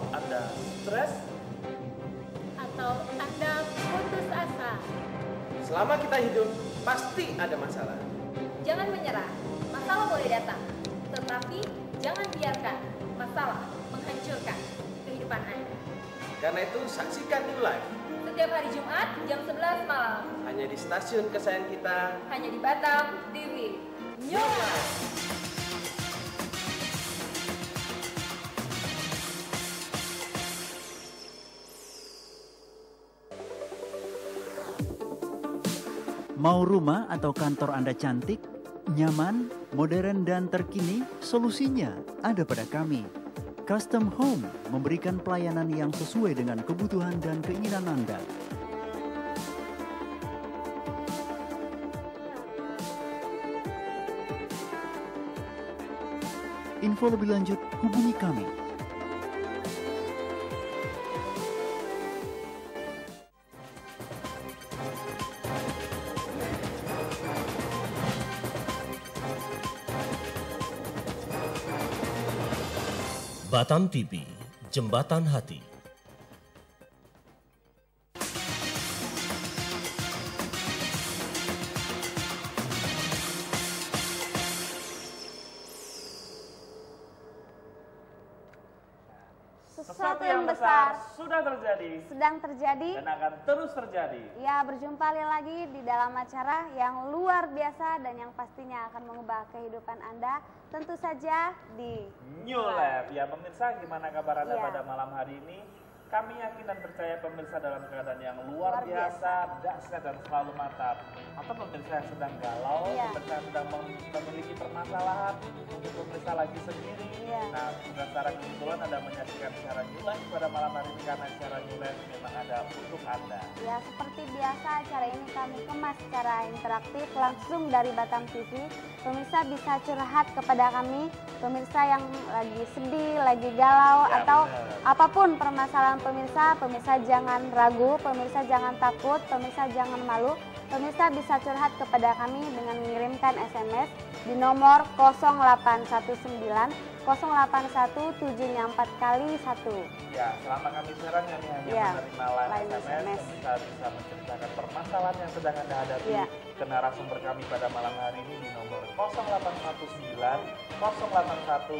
Anda stres, atau Anda putus asa. selama kita hidup pasti ada masalah. Jangan menyerah, masalah boleh datang. Tetapi jangan biarkan masalah menghancurkan kehidupan Anda. Karena itu saksikan New Life Setiap hari Jumat jam 11 malam. hanya di stasiun kesayangan kita, Hanya di Batam TV. New Life. Mau rumah atau kantor Anda cantik, nyaman, modern, dan terkini? Solusinya ada pada kami. Custom Home memberikan pelayanan yang sesuai dengan kebutuhan dan keinginan Anda. Info lebih lanjut hubungi kami. Batam TV, Jembatan Hati. Sesuatu yang besar sudah terjadi sedang terjadi. dan akan terus terjadi. Ya, berjumpa lagi di dalam acara yang luar biasa dan yang pastinya akan mengubah kehidupan Anda. Tentu saja di New Life. Ya pemirsa, gimana kabar Anda Iya. pada malam hari ini? Kami yakin dan percaya pemirsa dalam keadaan yang luar Luar biasa, dahsyat dan selalu mantap. Atau pemirsa yang sedang galau, Iya. pemirsa yang sedang memiliki permasalahan, mungkin pemirsa lagi sendiri. Iya. Nah, secara kebetulan Anda menyaksikan secara New Life pada malam hari ini karena secara New Life memang ada untuk Anda. Ya, seperti biasa acara ini kami kemas secara interaktif langsung dari Batam TV. Pemirsa bisa curhat kepada kami, pemirsa yang lagi sedih, lagi galau, Ya, atau benar. apapun permasalahan pemirsa. Pemirsa jangan ragu, pemirsa jangan takut, pemirsa jangan malu. Pemirsa bisa curhat kepada kami dengan mengirimkan SMS di nomor 0819 081 7-nya 4 kali 1. Ya, selama kami siaran kami hanya Ya, menerima line line SMS, SMS. pemirsa bisa menceritakan permasalahan yang sedang Anda hadapi Ya. ke narasumber kami pada malam hari ini di nomor 0819 081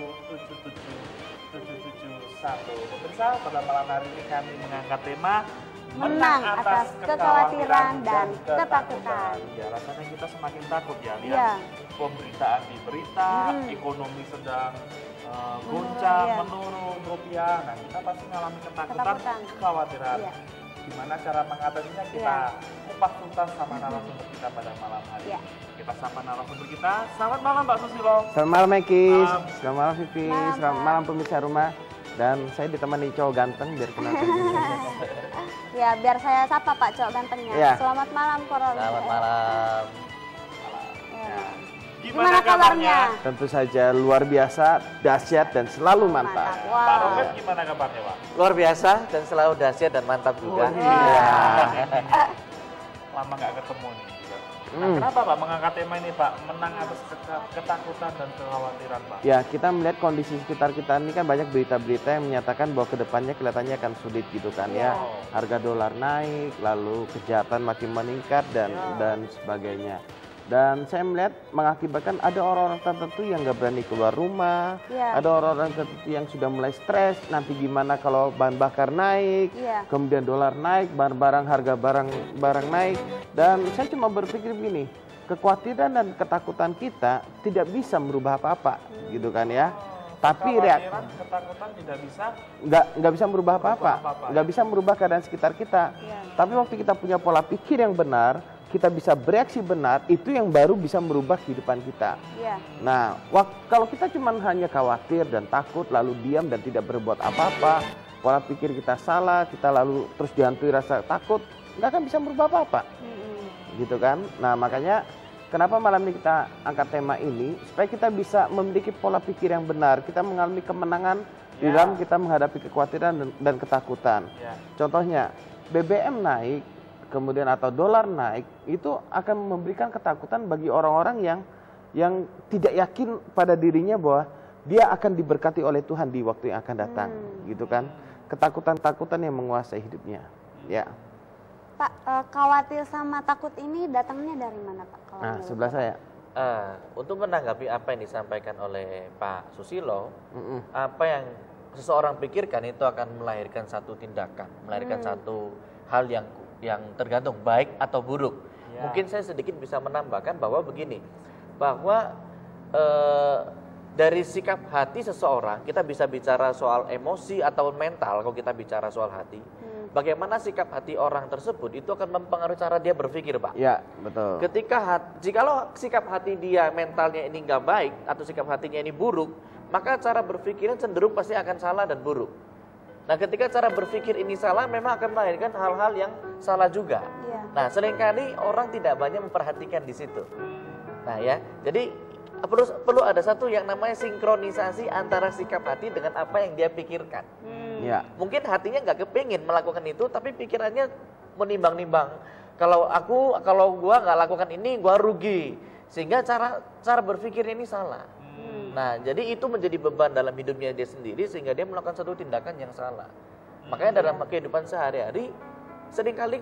77771. Pemirsa, pada malam hari ini kami mengangkat tema Menang atas kekhawatiran dan ketakutan. Ya, rasanya kita semakin takut ya lihat Ya. pemberitaan di berita, ekonomi sedang goncang, ya. menurun rupiah. Nah, kita pasti mengalami ketakutan, Ketakutan. kekhawatiran. Iya. Gimana cara mengatasinya? Kita kupas tuntas sama narasumber kita pada malam hari Iya. ini. Kita sapa narasumber kita. Selamat malam Mbak Susilo. Selamat malam Mekis, Malam. selamat malam Vivi, Malam, selamat Pak. malam pemirsa rumah. Dan saya ditemani cowok ganteng biar kenal. Ya, biar saya sapa Pak Cok gantengnya. Iya. Selamat malam, Korol. Selamat malam. Ya. Gimana kabarnya? Tentu saja luar biasa, dahsyat dan selalu mantap. Pak Wow. Robert gimana kabarnya Pak? Luar biasa dan selalu dahsyat dan mantap juga. Lama nggak ketemu nih. Nah, kenapa Pak mengangkat tema ini Pak? Menang atas ketakutan dan kekhawatiran Pak. Ya, kita melihat kondisi sekitar kita ini kan banyak berita-berita yang menyatakan bahwa kedepannya kelihatannya akan sulit gitu kan ya. Harga dolar naik, lalu kejahatan makin meningkat dan sebagainya. Dan saya melihat mengakibatkan ada orang-orang tertentu yang nggak berani keluar rumah, Iya. ada orang-orang tertentu yang sudah mulai stres, nanti gimana kalau bahan bakar naik, Iya. kemudian dolar naik, harga barang naik. Dan saya cuma berpikir begini, kekhawatiran dan ketakutan kita tidak bisa merubah apa-apa, gitu kan ya. Tapi Ketakutan tidak bisa. nggak bisa merubah apa-apa, nggak bisa merubah keadaan sekitar kita. Iya. Tapi waktu kita punya pola pikir yang benar, kita bisa bereaksi benar, itu yang baru bisa merubah kehidupan kita. Iya. Nah, kalau kita cuma hanya khawatir dan takut, lalu diam dan tidak berbuat apa-apa, pola pikir kita salah, kita lalu terus dihantui rasa takut, nggak akan bisa merubah apa-apa, gitu kan? Nah, makanya kenapa malam ini kita angkat tema ini, supaya kita bisa memiliki pola pikir yang benar, kita mengalami kemenangan di dalam kita menghadapi kekhawatiran dan ketakutan. Contohnya, BBM naik, kemudian atau dolar naik, itu akan memberikan ketakutan bagi orang-orang yang tidak yakin pada dirinya bahwa dia akan diberkati oleh Tuhan di waktu yang akan datang, gitu kan. ketakutan-takutan yang menguasai hidupnya. Ya. Pak, khawatir sama takut ini datangnya dari mana, Pak? Kalau Nah, menurut sebelah Bapak? saya. Untuk menanggapi apa yang disampaikan oleh Pak Susilo, apa yang seseorang pikirkan itu akan melahirkan satu tindakan, melahirkan satu hal yang tergantung baik atau buruk. Mungkin saya sedikit bisa menambahkan bahwa begini, bahwa dari sikap hati seseorang, kita bisa bicara soal emosi atau mental. Kalau kita bicara soal hati, bagaimana sikap hati orang tersebut itu akan mempengaruhi cara dia berpikir, Pak. Ya, betul. Jikalau sikap hati dia mentalnya ini nggak baik atau sikap hatinya ini buruk, maka cara berpikirnya cenderung pasti akan salah dan buruk. Nah, ketika cara berpikir ini salah, memang akan melahirkan hal-hal yang salah juga. Nah, seringkali orang tidak banyak memperhatikan di situ. Nah, ya, jadi perlu ada satu yang namanya sinkronisasi antara sikap hati dengan apa yang dia pikirkan. Ya. Mungkin hatinya nggak kepingin melakukan itu, tapi pikirannya menimbang-nimbang. Kalau gua nggak lakukan ini, gua rugi. Sehingga cara berpikirnya ini salah. Nah, jadi itu menjadi beban dalam hidupnya dia sendiri, sehingga dia melakukan satu tindakan yang salah. Makanya dalam kehidupan sehari-hari, seringkali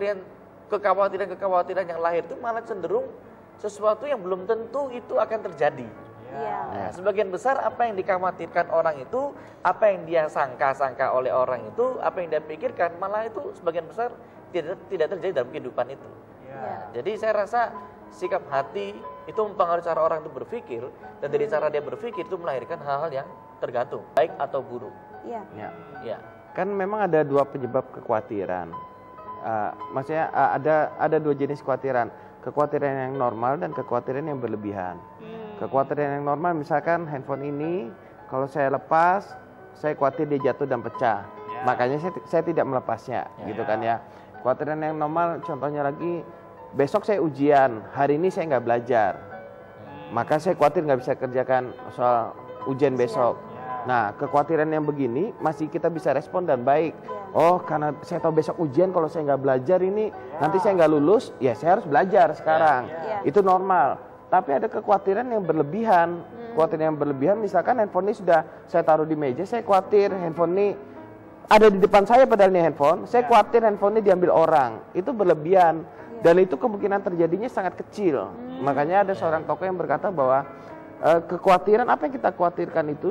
kekhawatiran yang lahir itu malah cenderung sesuatu yang belum tentu itu akan terjadi. Nah, sebagian besar apa yang dikhawatirkan orang itu, apa yang dia sangka-sangka oleh orang itu, apa yang dia pikirkan, malah itu sebagian besar tidak terjadi dalam kehidupan itu. Jadi saya rasa sikap hati itu mempengaruhi cara orang itu berpikir, dan dari cara dia berpikir itu melahirkan hal-hal yang tergantung, baik atau buruk. Ya. Kan memang ada dua penyebab kekhawatiran. Maksudnya ada dua jenis kekhawatiran. Kekhawatiran yang normal dan kekhawatiran yang berlebihan. Kekhawatiran yang normal, misalkan handphone ini kalau saya lepas, saya khawatir dia jatuh dan pecah. Makanya saya tidak melepasnya, gitu kan ya. Kekhawatiran yang normal, contohnya lagi, besok saya ujian, hari ini saya nggak belajar, maka saya khawatir nggak bisa kerjakan soal ujian besok. Nah, kekhawatiran yang begini masih kita bisa respon dan baik. Oh, karena saya tahu besok ujian, kalau saya nggak belajar ini, nanti saya nggak lulus, ya saya harus belajar sekarang. Itu normal. Tapi ada kekhawatiran yang berlebihan. Kekhawatiran yang berlebihan, misalkan handphone ini sudah saya taruh di meja, saya khawatir handphone ini ada di depan saya padahal ini handphone, saya khawatir handphone ini diambil orang. Itu berlebihan. Dan itu kemungkinan terjadinya sangat kecil. Makanya ada seorang tokoh yang berkata bahwa kekhawatiran apa yang kita khawatirkan itu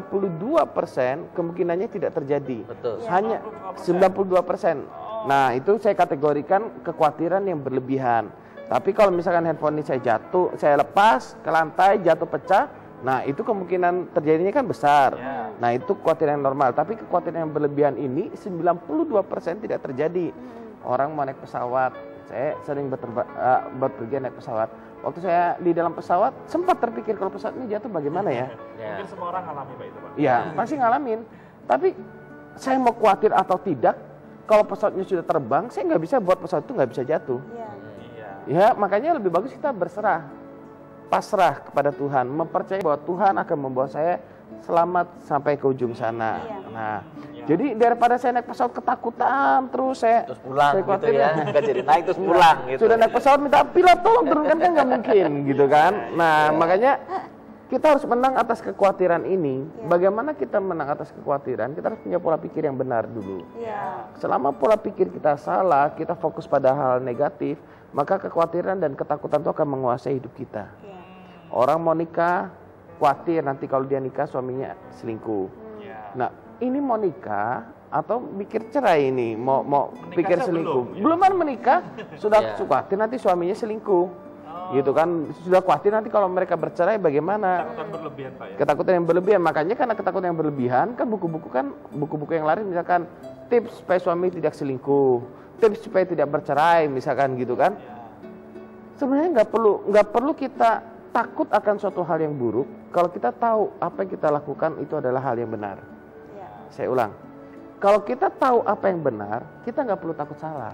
92% kemungkinannya tidak terjadi. Betul. Hanya 92%. Nah, itu saya kategorikan kekhawatiran yang berlebihan. Tapi kalau misalkan handphone ini saya lepas ke lantai, jatuh pecah, nah itu kemungkinan terjadinya kan besar. Nah, itu kekhawatiran yang normal. Tapi kekhawatiran yang berlebihan ini 92% tidak terjadi. Orang mau naik pesawat, saya sering berpergian naik pesawat. Waktu saya di dalam pesawat, sempat terpikir kalau pesawat ini jatuh bagaimana ya? Mungkin semua orang ngalami Pak itu, Pak. Iya, pasti ngalamin. Tapi saya mau khawatir atau tidak, kalau pesawatnya sudah terbang, saya nggak bisa buat pesawat itu nggak bisa jatuh. Ya, makanya lebih bagus kita berserah, pasrah kepada Tuhan, mempercayai bahwa Tuhan akan membawa saya selamat sampai ke ujung sana. Nah, jadi daripada saya naik pesawat ketakutan terus pulang gitu ya, nggak jadi naik terus pulang gitu. Sudah naik pesawat minta pilot tolong turunkan, kan nggak mungkin gitu kan. Nah, makanya kita harus menang atas kekhawatiran ini. Bagaimana kita menang atas kekhawatiran? Kita harus punya pola pikir yang benar dulu. Selama pola pikir kita salah, kita fokus pada hal negatif, maka kekhawatiran dan ketakutan itu akan menguasai hidup kita. Orang mau nikah, khawatir nanti kalau dia nikah suaminya selingkuh. Nah, ini mau nikah atau mikir cerai ini, mau pikir selingkuh. Belum kan menikah, sudah khawatir nanti suaminya selingkuh. Gitu kan, sudah khawatir nanti kalau mereka bercerai bagaimana. Ketakutan berlebihan, Pak ya. Ketakutan yang berlebihan, makanya karena ketakutan yang berlebihan kan buku-buku yang laris misalkan tips supaya suami tidak selingkuh, tips supaya tidak bercerai misalkan gitu kan. Sebenarnya nggak perlu kita takut akan suatu hal yang buruk kalau kita tahu apa yang kita lakukan itu adalah hal yang benar. Saya ulang, kalau kita tahu apa yang benar, kita nggak perlu takut salah.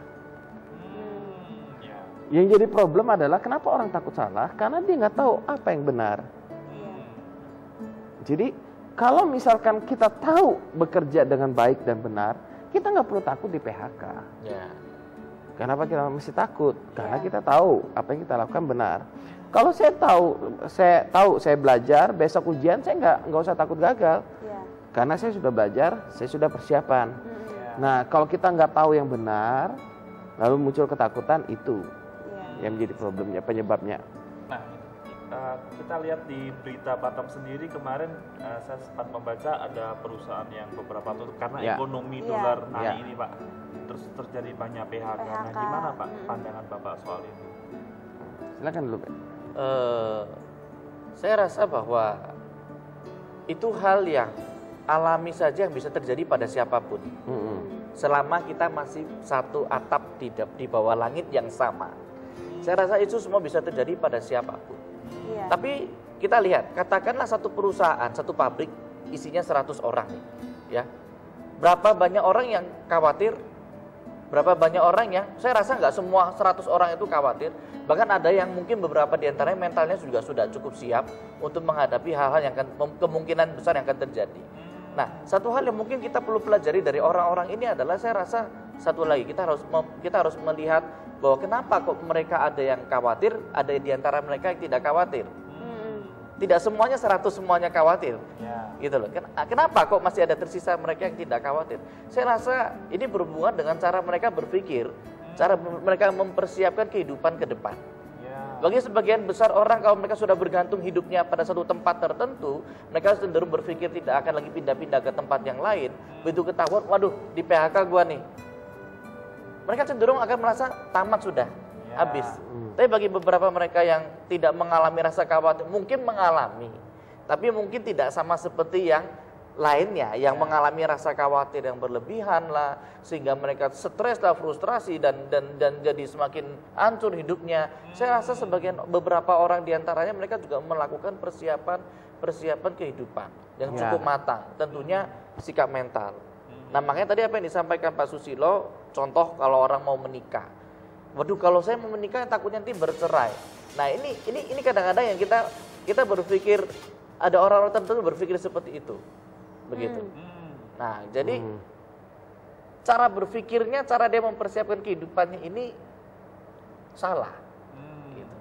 Yang jadi problem adalah kenapa orang takut salah? Karena dia nggak tahu apa yang benar. Jadi kalau misalkan kita tahu bekerja dengan baik dan benar, kita nggak perlu takut di PHK. Kenapa kita mesti takut? Karena kita tahu apa yang kita lakukan benar. Kalau saya tahu saya belajar besok ujian, saya nggak usah takut gagal. Karena saya sudah belajar, saya sudah persiapan. Nah, kalau kita nggak tahu yang benar, lalu muncul ketakutan, itu yang menjadi problemnya, penyebabnya. Nah, kita lihat di berita Batam sendiri kemarin, saya sempat membaca ada perusahaan yang beberapa tutup karena ekonomi dolar naik ini Pak. Terus terjadi banyak PHK. Nah, gimana Pak pandangan Bapak soal itu? Silakan dulu, Pak. Saya rasa bahwa itu hal yang alami saja yang bisa terjadi pada siapapun. Selama kita masih satu atap di bawah langit yang sama. Saya rasa itu semua bisa terjadi pada siapapun. Tapi kita lihat, katakanlah satu perusahaan, satu pabrik isinya 100 orang nih, ya. Berapa banyak orang yang khawatir? Berapa banyak orang yang, saya rasa nggak semua 100 orang itu khawatir. Bahkan ada yang mungkin beberapa di antaranya mentalnya juga sudah cukup siap untuk menghadapi hal-hal yang kemungkinan besar yang akan terjadi. Nah, satu hal yang mungkin kita perlu pelajari dari orang-orang ini adalah, saya rasa satu lagi kita harus melihat bahwa kenapa kok mereka ada yang khawatir, ada di antara mereka yang tidak khawatir. Tidak semuanya 100 semuanya khawatir, gitu loh. Kenapa kok masih ada tersisa mereka yang tidak khawatir? Saya rasa ini berhubungan dengan cara mereka berpikir, cara mereka mempersiapkan kehidupan ke depan. Bagi sebagian besar orang, kalau mereka sudah bergantung hidupnya pada satu tempat tertentu, mereka cenderung berpikir tidak akan lagi pindah-pindah ke tempat yang lain. Begitu ketahuan, waduh, di PHK gua nih, mereka cenderung akan merasa tamat sudah, habis. Tapi bagi beberapa mereka yang tidak mengalami rasa khawatir, mungkin mengalami, tapi mungkin tidak sama seperti yang lainnya yang mengalami rasa khawatir yang berlebihan lah, sehingga mereka stres lah, frustrasi dan jadi semakin hancur hidupnya. Saya rasa beberapa orang diantaranya mereka juga melakukan persiapan kehidupan yang cukup matang, tentunya sikap mental. Nah, makanya tadi apa yang disampaikan Pak Susilo, contoh kalau orang mau menikah, waduh, kalau saya mau menikah takutnya nanti bercerai. Nah, ini kadang-kadang yang kita berpikir, ada orang-orang tertentu berpikir seperti itu, begitu. Nah, jadi cara berpikirnya, cara dia mempersiapkan kehidupannya ini salah. Gitu.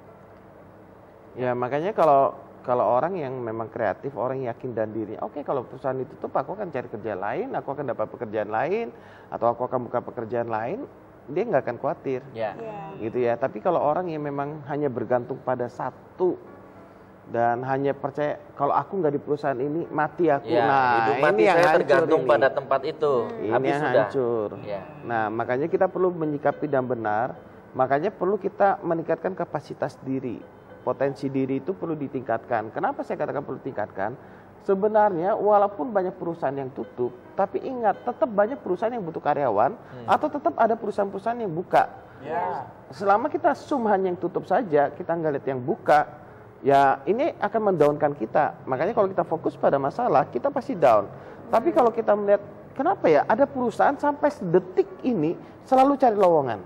Ya, makanya kalau orang yang memang kreatif, orang yakin dan diri, oke, kalau perusahaan itu tutup, aku akan cari kerja lain, aku akan dapat pekerjaan lain, atau aku akan buka pekerjaan lain, dia nggak akan khawatir, gitu ya. Tapi kalau orang yang memang hanya bergantung pada satu dan hanya percaya kalau aku nggak di perusahaan ini mati aku, hidup mati ini yang saya hancur tergantung ini. pada tempat itu, Ini habis yang sudah. hancur. Nah, makanya kita perlu menyikapi dan benar. Makanya perlu kita meningkatkan kapasitas diri. Potensi diri itu perlu ditingkatkan. Kenapa saya katakan perlu ditingkatkan? Sebenarnya walaupun banyak perusahaan yang tutup, tapi ingat tetap banyak perusahaan yang butuh karyawan, atau tetap ada perusahaan-perusahaan yang buka. Selama kita hanya yang tutup saja, kita nggak lihat yang buka, ya ini akan mendownkan kita. Makanya kalau kita fokus pada masalah, kita pasti down. Tapi kalau kita melihat, kenapa ya ada perusahaan sampai detik ini selalu cari lowongan.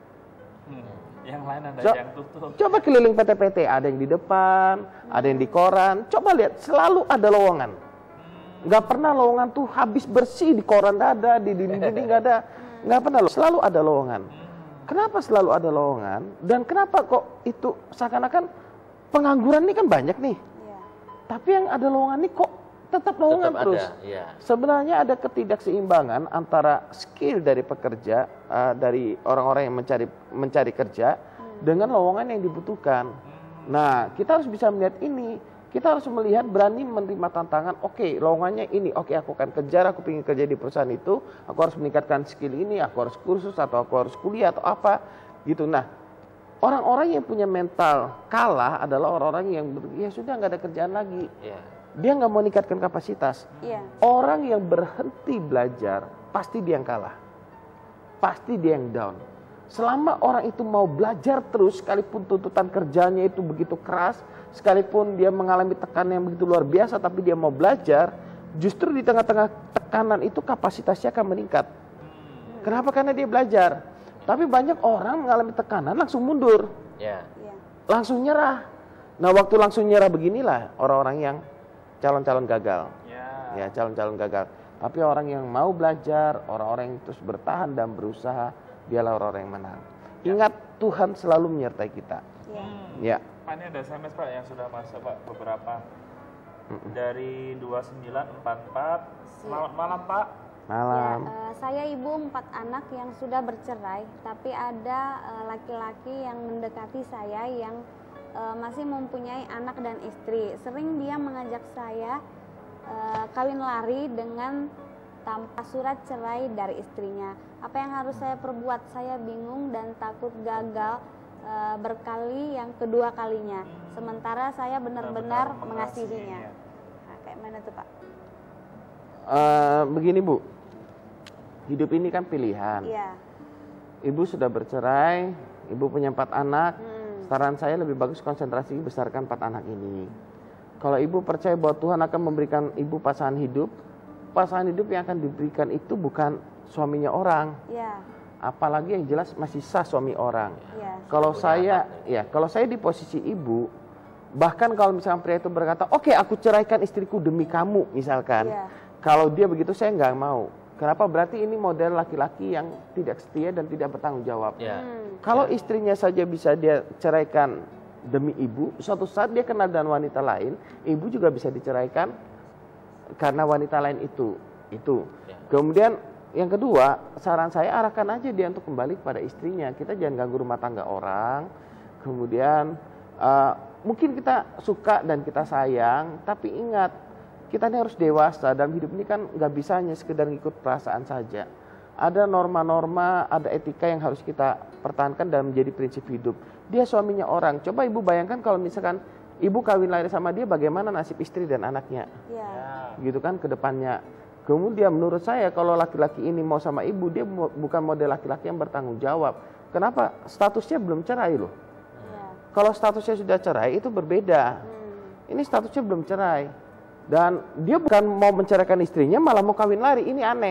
Yang lain ada yang tutup. Coba keliling PT-PT, ada yang di depan, ada yang di koran. Coba lihat, selalu ada lowongan. Nggak pernah lowongan tuh habis bersih, di koran nggak ada, di dinding-dinding nggak ada. Nggak pernah, selalu ada lowongan. Kenapa selalu ada lowongan? Dan kenapa kok itu seakan-akan pengangguran ini kan banyak nih. Tapi yang ada lowongan ini kok tetap lowongan terus. Sebenarnya ada ketidakseimbangan antara skill dari pekerja, dari orang-orang yang mencari kerja dengan lowongan yang dibutuhkan. Nah, kita harus bisa melihat ini. Kita harus melihat, berani menerima tantangan. Oke, lowongannya ini. Oke, aku akan kejar, aku ingin kerja di perusahaan itu. Aku harus meningkatkan skill ini, aku harus kursus, atau aku harus kuliah, atau apa. Gitu. Nah, orang-orang yang punya mental kalah adalah orang-orang yang ya sudah nggak ada kerjaan lagi. Dia nggak mau meningkatkan kapasitas. Orang yang berhenti belajar, pasti dia yang kalah. Pasti dia yang down. Selama orang itu mau belajar terus, sekalipun tuntutan kerjanya itu begitu keras, sekalipun dia mengalami tekanan yang begitu luar biasa, tapi dia mau belajar, justru di tengah-tengah tekanan itu kapasitasnya akan meningkat. Kenapa? Karena dia belajar. Tapi banyak orang mengalami tekanan langsung mundur. Langsung nyerah. Nah, waktu langsung nyerah beginilah orang-orang yang calon-calon gagal. Ya, calon-calon gagal. Tapi orang yang mau belajar, orang-orang yang terus bertahan dan berusaha, dialah orang-orang yang menang. Ingat, Tuhan selalu menyertai kita. Pak, ini ada SMS Pak yang sudah masuk Pak, beberapa. dari 2944. Selamat malam Pak. Malam. Ya, saya ibu 4 anak yang sudah bercerai, tapi ada laki-laki yang mendekati saya yang masih mempunyai anak dan istri. Sering dia mengajak saya kawin lari dengan tanpa surat cerai dari istrinya. Apa yang harus saya perbuat? Saya bingung dan takut gagal berkali yang kedua kalinya. Sementara saya benar-benar mengasihinya. Nah, kayak mana tuh Pak? Begini Bu, hidup ini kan pilihan. Iya. Ibu sudah bercerai, ibu punya 4 anak. Saran saya lebih bagus konsentrasi besarkan 4 anak ini. Kalau ibu percaya bahwa Tuhan akan memberikan ibu pasangan hidup yang akan diberikan itu bukan suaminya orang. Iya. Apalagi yang jelas masih sah suami orang. Iya. Kalau saya di posisi ibu, bahkan kalau misalnya pria itu berkata, oke, aku ceraikan istriku demi kamu misalkan. Iya. Kalau dia begitu saya nggak mau. Kenapa? Berarti ini model laki-laki yang tidak setia dan tidak bertanggung jawab. Kalau istrinya saja bisa dia ceraikan demi ibu, suatu saat dia kenal dengan wanita lain, ibu juga bisa diceraikan karena wanita lain itu. Kemudian yang kedua, saran saya arahkan aja dia untuk kembali kepada istrinya. Kita jangan ganggu rumah tangga orang. Kemudian mungkin kita suka dan kita sayang, tapi ingat, kita ini harus dewasa. Dalam hidup ini kan nggak bisa hanya sekedar ngikut perasaan saja. Ada norma-norma, ada etika yang harus kita pertahankan dan menjadi prinsip hidup. Dia suaminya orang. Coba ibu bayangkan kalau misalkan ibu kawin lari sama dia, bagaimana nasib istri dan anaknya? Gitu kan ke depannya. Kemudian menurut saya kalau laki-laki ini mau sama ibu, dia bukan model laki-laki yang bertanggung jawab. Kenapa? Statusnya belum cerai loh. Kalau statusnya sudah cerai itu berbeda. Ini statusnya belum cerai. Dan dia bukan mau menceraikan istrinya, malah mau kawin lari. Ini aneh.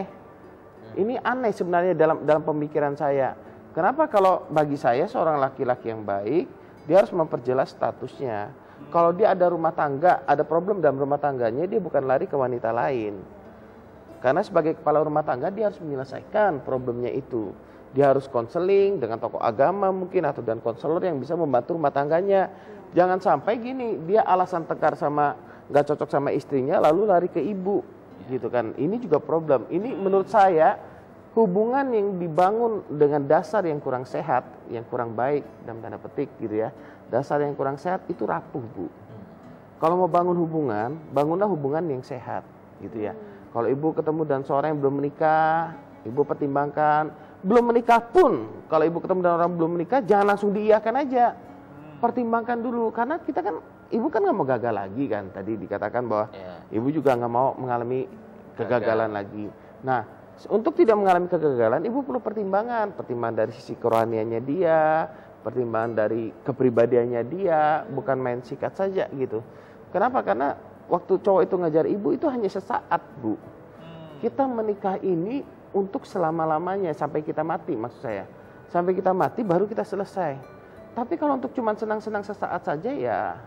Ini aneh sebenarnya dalam pemikiran saya. Kenapa? Kalau bagi saya seorang laki-laki yang baik, dia harus memperjelas statusnya. Kalau dia ada rumah tangga, ada problem dalam rumah tangganya, dia bukan lari ke wanita lain. Karena sebagai kepala rumah tangga, dia harus menyelesaikan problemnya itu. Dia harus konseling dengan tokoh agama mungkin, atau dan konselor yang bisa membantu rumah tangganya. Jangan sampai gini, dia alasan tengkar sama nggak cocok sama istrinya lalu lari ke ibu gitu kan. Ini juga problem. Ini menurut saya hubungan yang dibangun dengan dasar yang kurang sehat, yang kurang baik dalam tanda petik gitu ya. Dasar yang kurang sehat itu rapuh Bu. Kalau mau bangun hubungan, bangunlah hubungan yang sehat gitu ya. Kalau ibu ketemu dengan seorang yang belum menikah, ibu pertimbangkan. Belum menikah pun, kalau ibu ketemu dengan orang belum menikah, jangan langsung diiyakan aja. Pertimbangkan dulu, karena kita kan, ibu kan nggak mau gagal lagi kan. Tadi dikatakan bahwa ibu juga nggak mau mengalami kegagalan lagi. Nah, untuk tidak mengalami kegagalan, ibu perlu pertimbangan dari sisi kerohaniannya dia, pertimbangan dari kepribadiannya dia, bukan main sikat saja gitu. Kenapa? Karena waktu cowok itu ngajar ibu itu hanya sesaat Bu. Kita menikah ini untuk selama-lamanya sampai kita mati, maksud saya. Sampai kita mati baru kita selesai. Tapi kalau untuk cuma senang-senang sesaat saja ya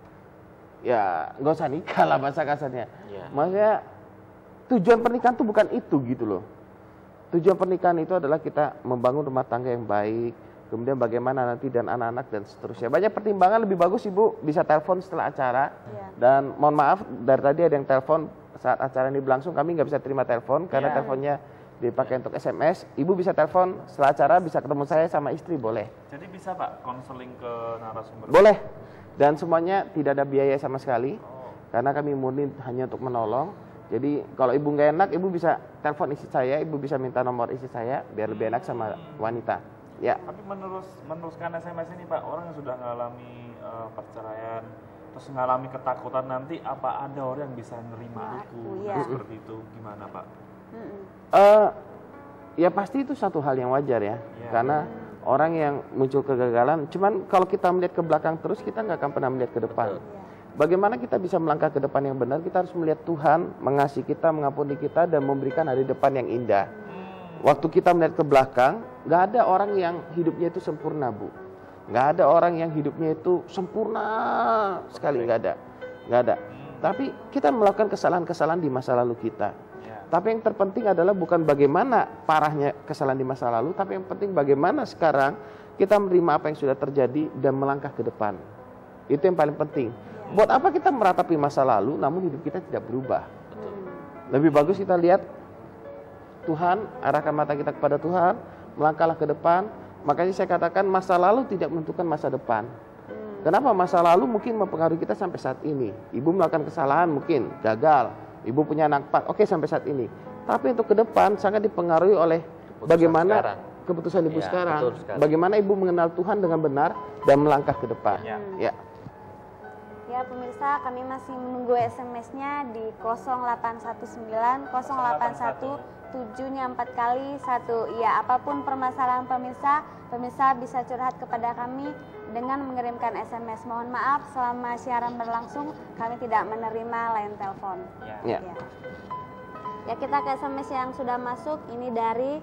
nggak usah nikah lah bahasa kasarnya. Maksudnya tujuan pernikahan itu bukan itu gitu loh. Tujuan pernikahan itu adalah kita membangun rumah tangga yang baik, kemudian bagaimana nanti dan anak-anak dan seterusnya. Banyak pertimbangan, lebih bagus ibu bisa telepon setelah acara. Dan mohon maaf dari tadi ada yang telepon saat acara ini berlangsung, kami nggak bisa terima telepon karena teleponnya dipakai untuk SMS. Ibu bisa telepon setelah acara, bisa ketemu saya sama istri, boleh. Jadi bisa Pak konseling ke narasumber? Boleh. Dan semuanya tidak ada biaya sama sekali. Karena kami murni hanya untuk menolong. Jadi kalau ibu nggak enak, ibu bisa telepon istri saya, ibu bisa minta nomor istri saya biar lebih enak sama wanita. Ya. Tapi meneruskan SMS ini Pak, orang yang sudah mengalami perceraian, terus mengalami ketakutan nanti apa ada orang yang bisa nerima aku, seperti itu, gimana Pak? Ya pasti itu satu hal yang wajar ya, karena orang yang muncul kegagalan, cuman kalau kita melihat ke belakang terus kita nggak akan pernah melihat ke depan. Bagaimana kita bisa melangkah ke depan yang benar? Kita harus melihat Tuhan mengasihi kita, mengampuni kita, dan memberikan hari depan yang indah. Waktu kita melihat ke belakang, nggak ada orang yang hidupnya itu sempurna Bu. Nggak ada orang yang hidupnya itu sempurna sekali, nggak ada. Tapi kita melakukan kesalahan-kesalahan di masa lalu kita. Tapi yang terpenting adalah bukan bagaimana parahnya kesalahan di masa lalu, tapi yang penting bagaimana sekarang kita menerima apa yang sudah terjadi dan melangkah ke depan. Itu yang paling penting. Buat apa kita meratapi masa lalu namun hidup kita tidak berubah? Lebih bagus kita lihat Tuhan, arahkan mata kita kepada Tuhan, melangkahlah ke depan. Makanya saya katakan masa lalu tidak menentukan masa depan. Kenapa? Masa lalu mungkin mempengaruhi kita sampai saat ini. Ibu melakukan kesalahan mungkin, gagal. Ibu punya anak 4, oke sampai saat ini. Tapi untuk ke depan sangat dipengaruhi oleh bagaimana keputusan ibu sekarang. Bagaimana ibu mengenal Tuhan dengan benar dan melangkah ke depan. Ya. Ya pemirsa, kami masih menunggu SMS-nya di 0819 081 7-nya 4 kali 1. Ya, apapun permasalahan pemirsa bisa curhat kepada kami dengan mengirimkan SMS. Mohon maaf, selama siaran berlangsung kami tidak menerima line telepon. Ya, kita ke SMS yang sudah masuk. Ini dari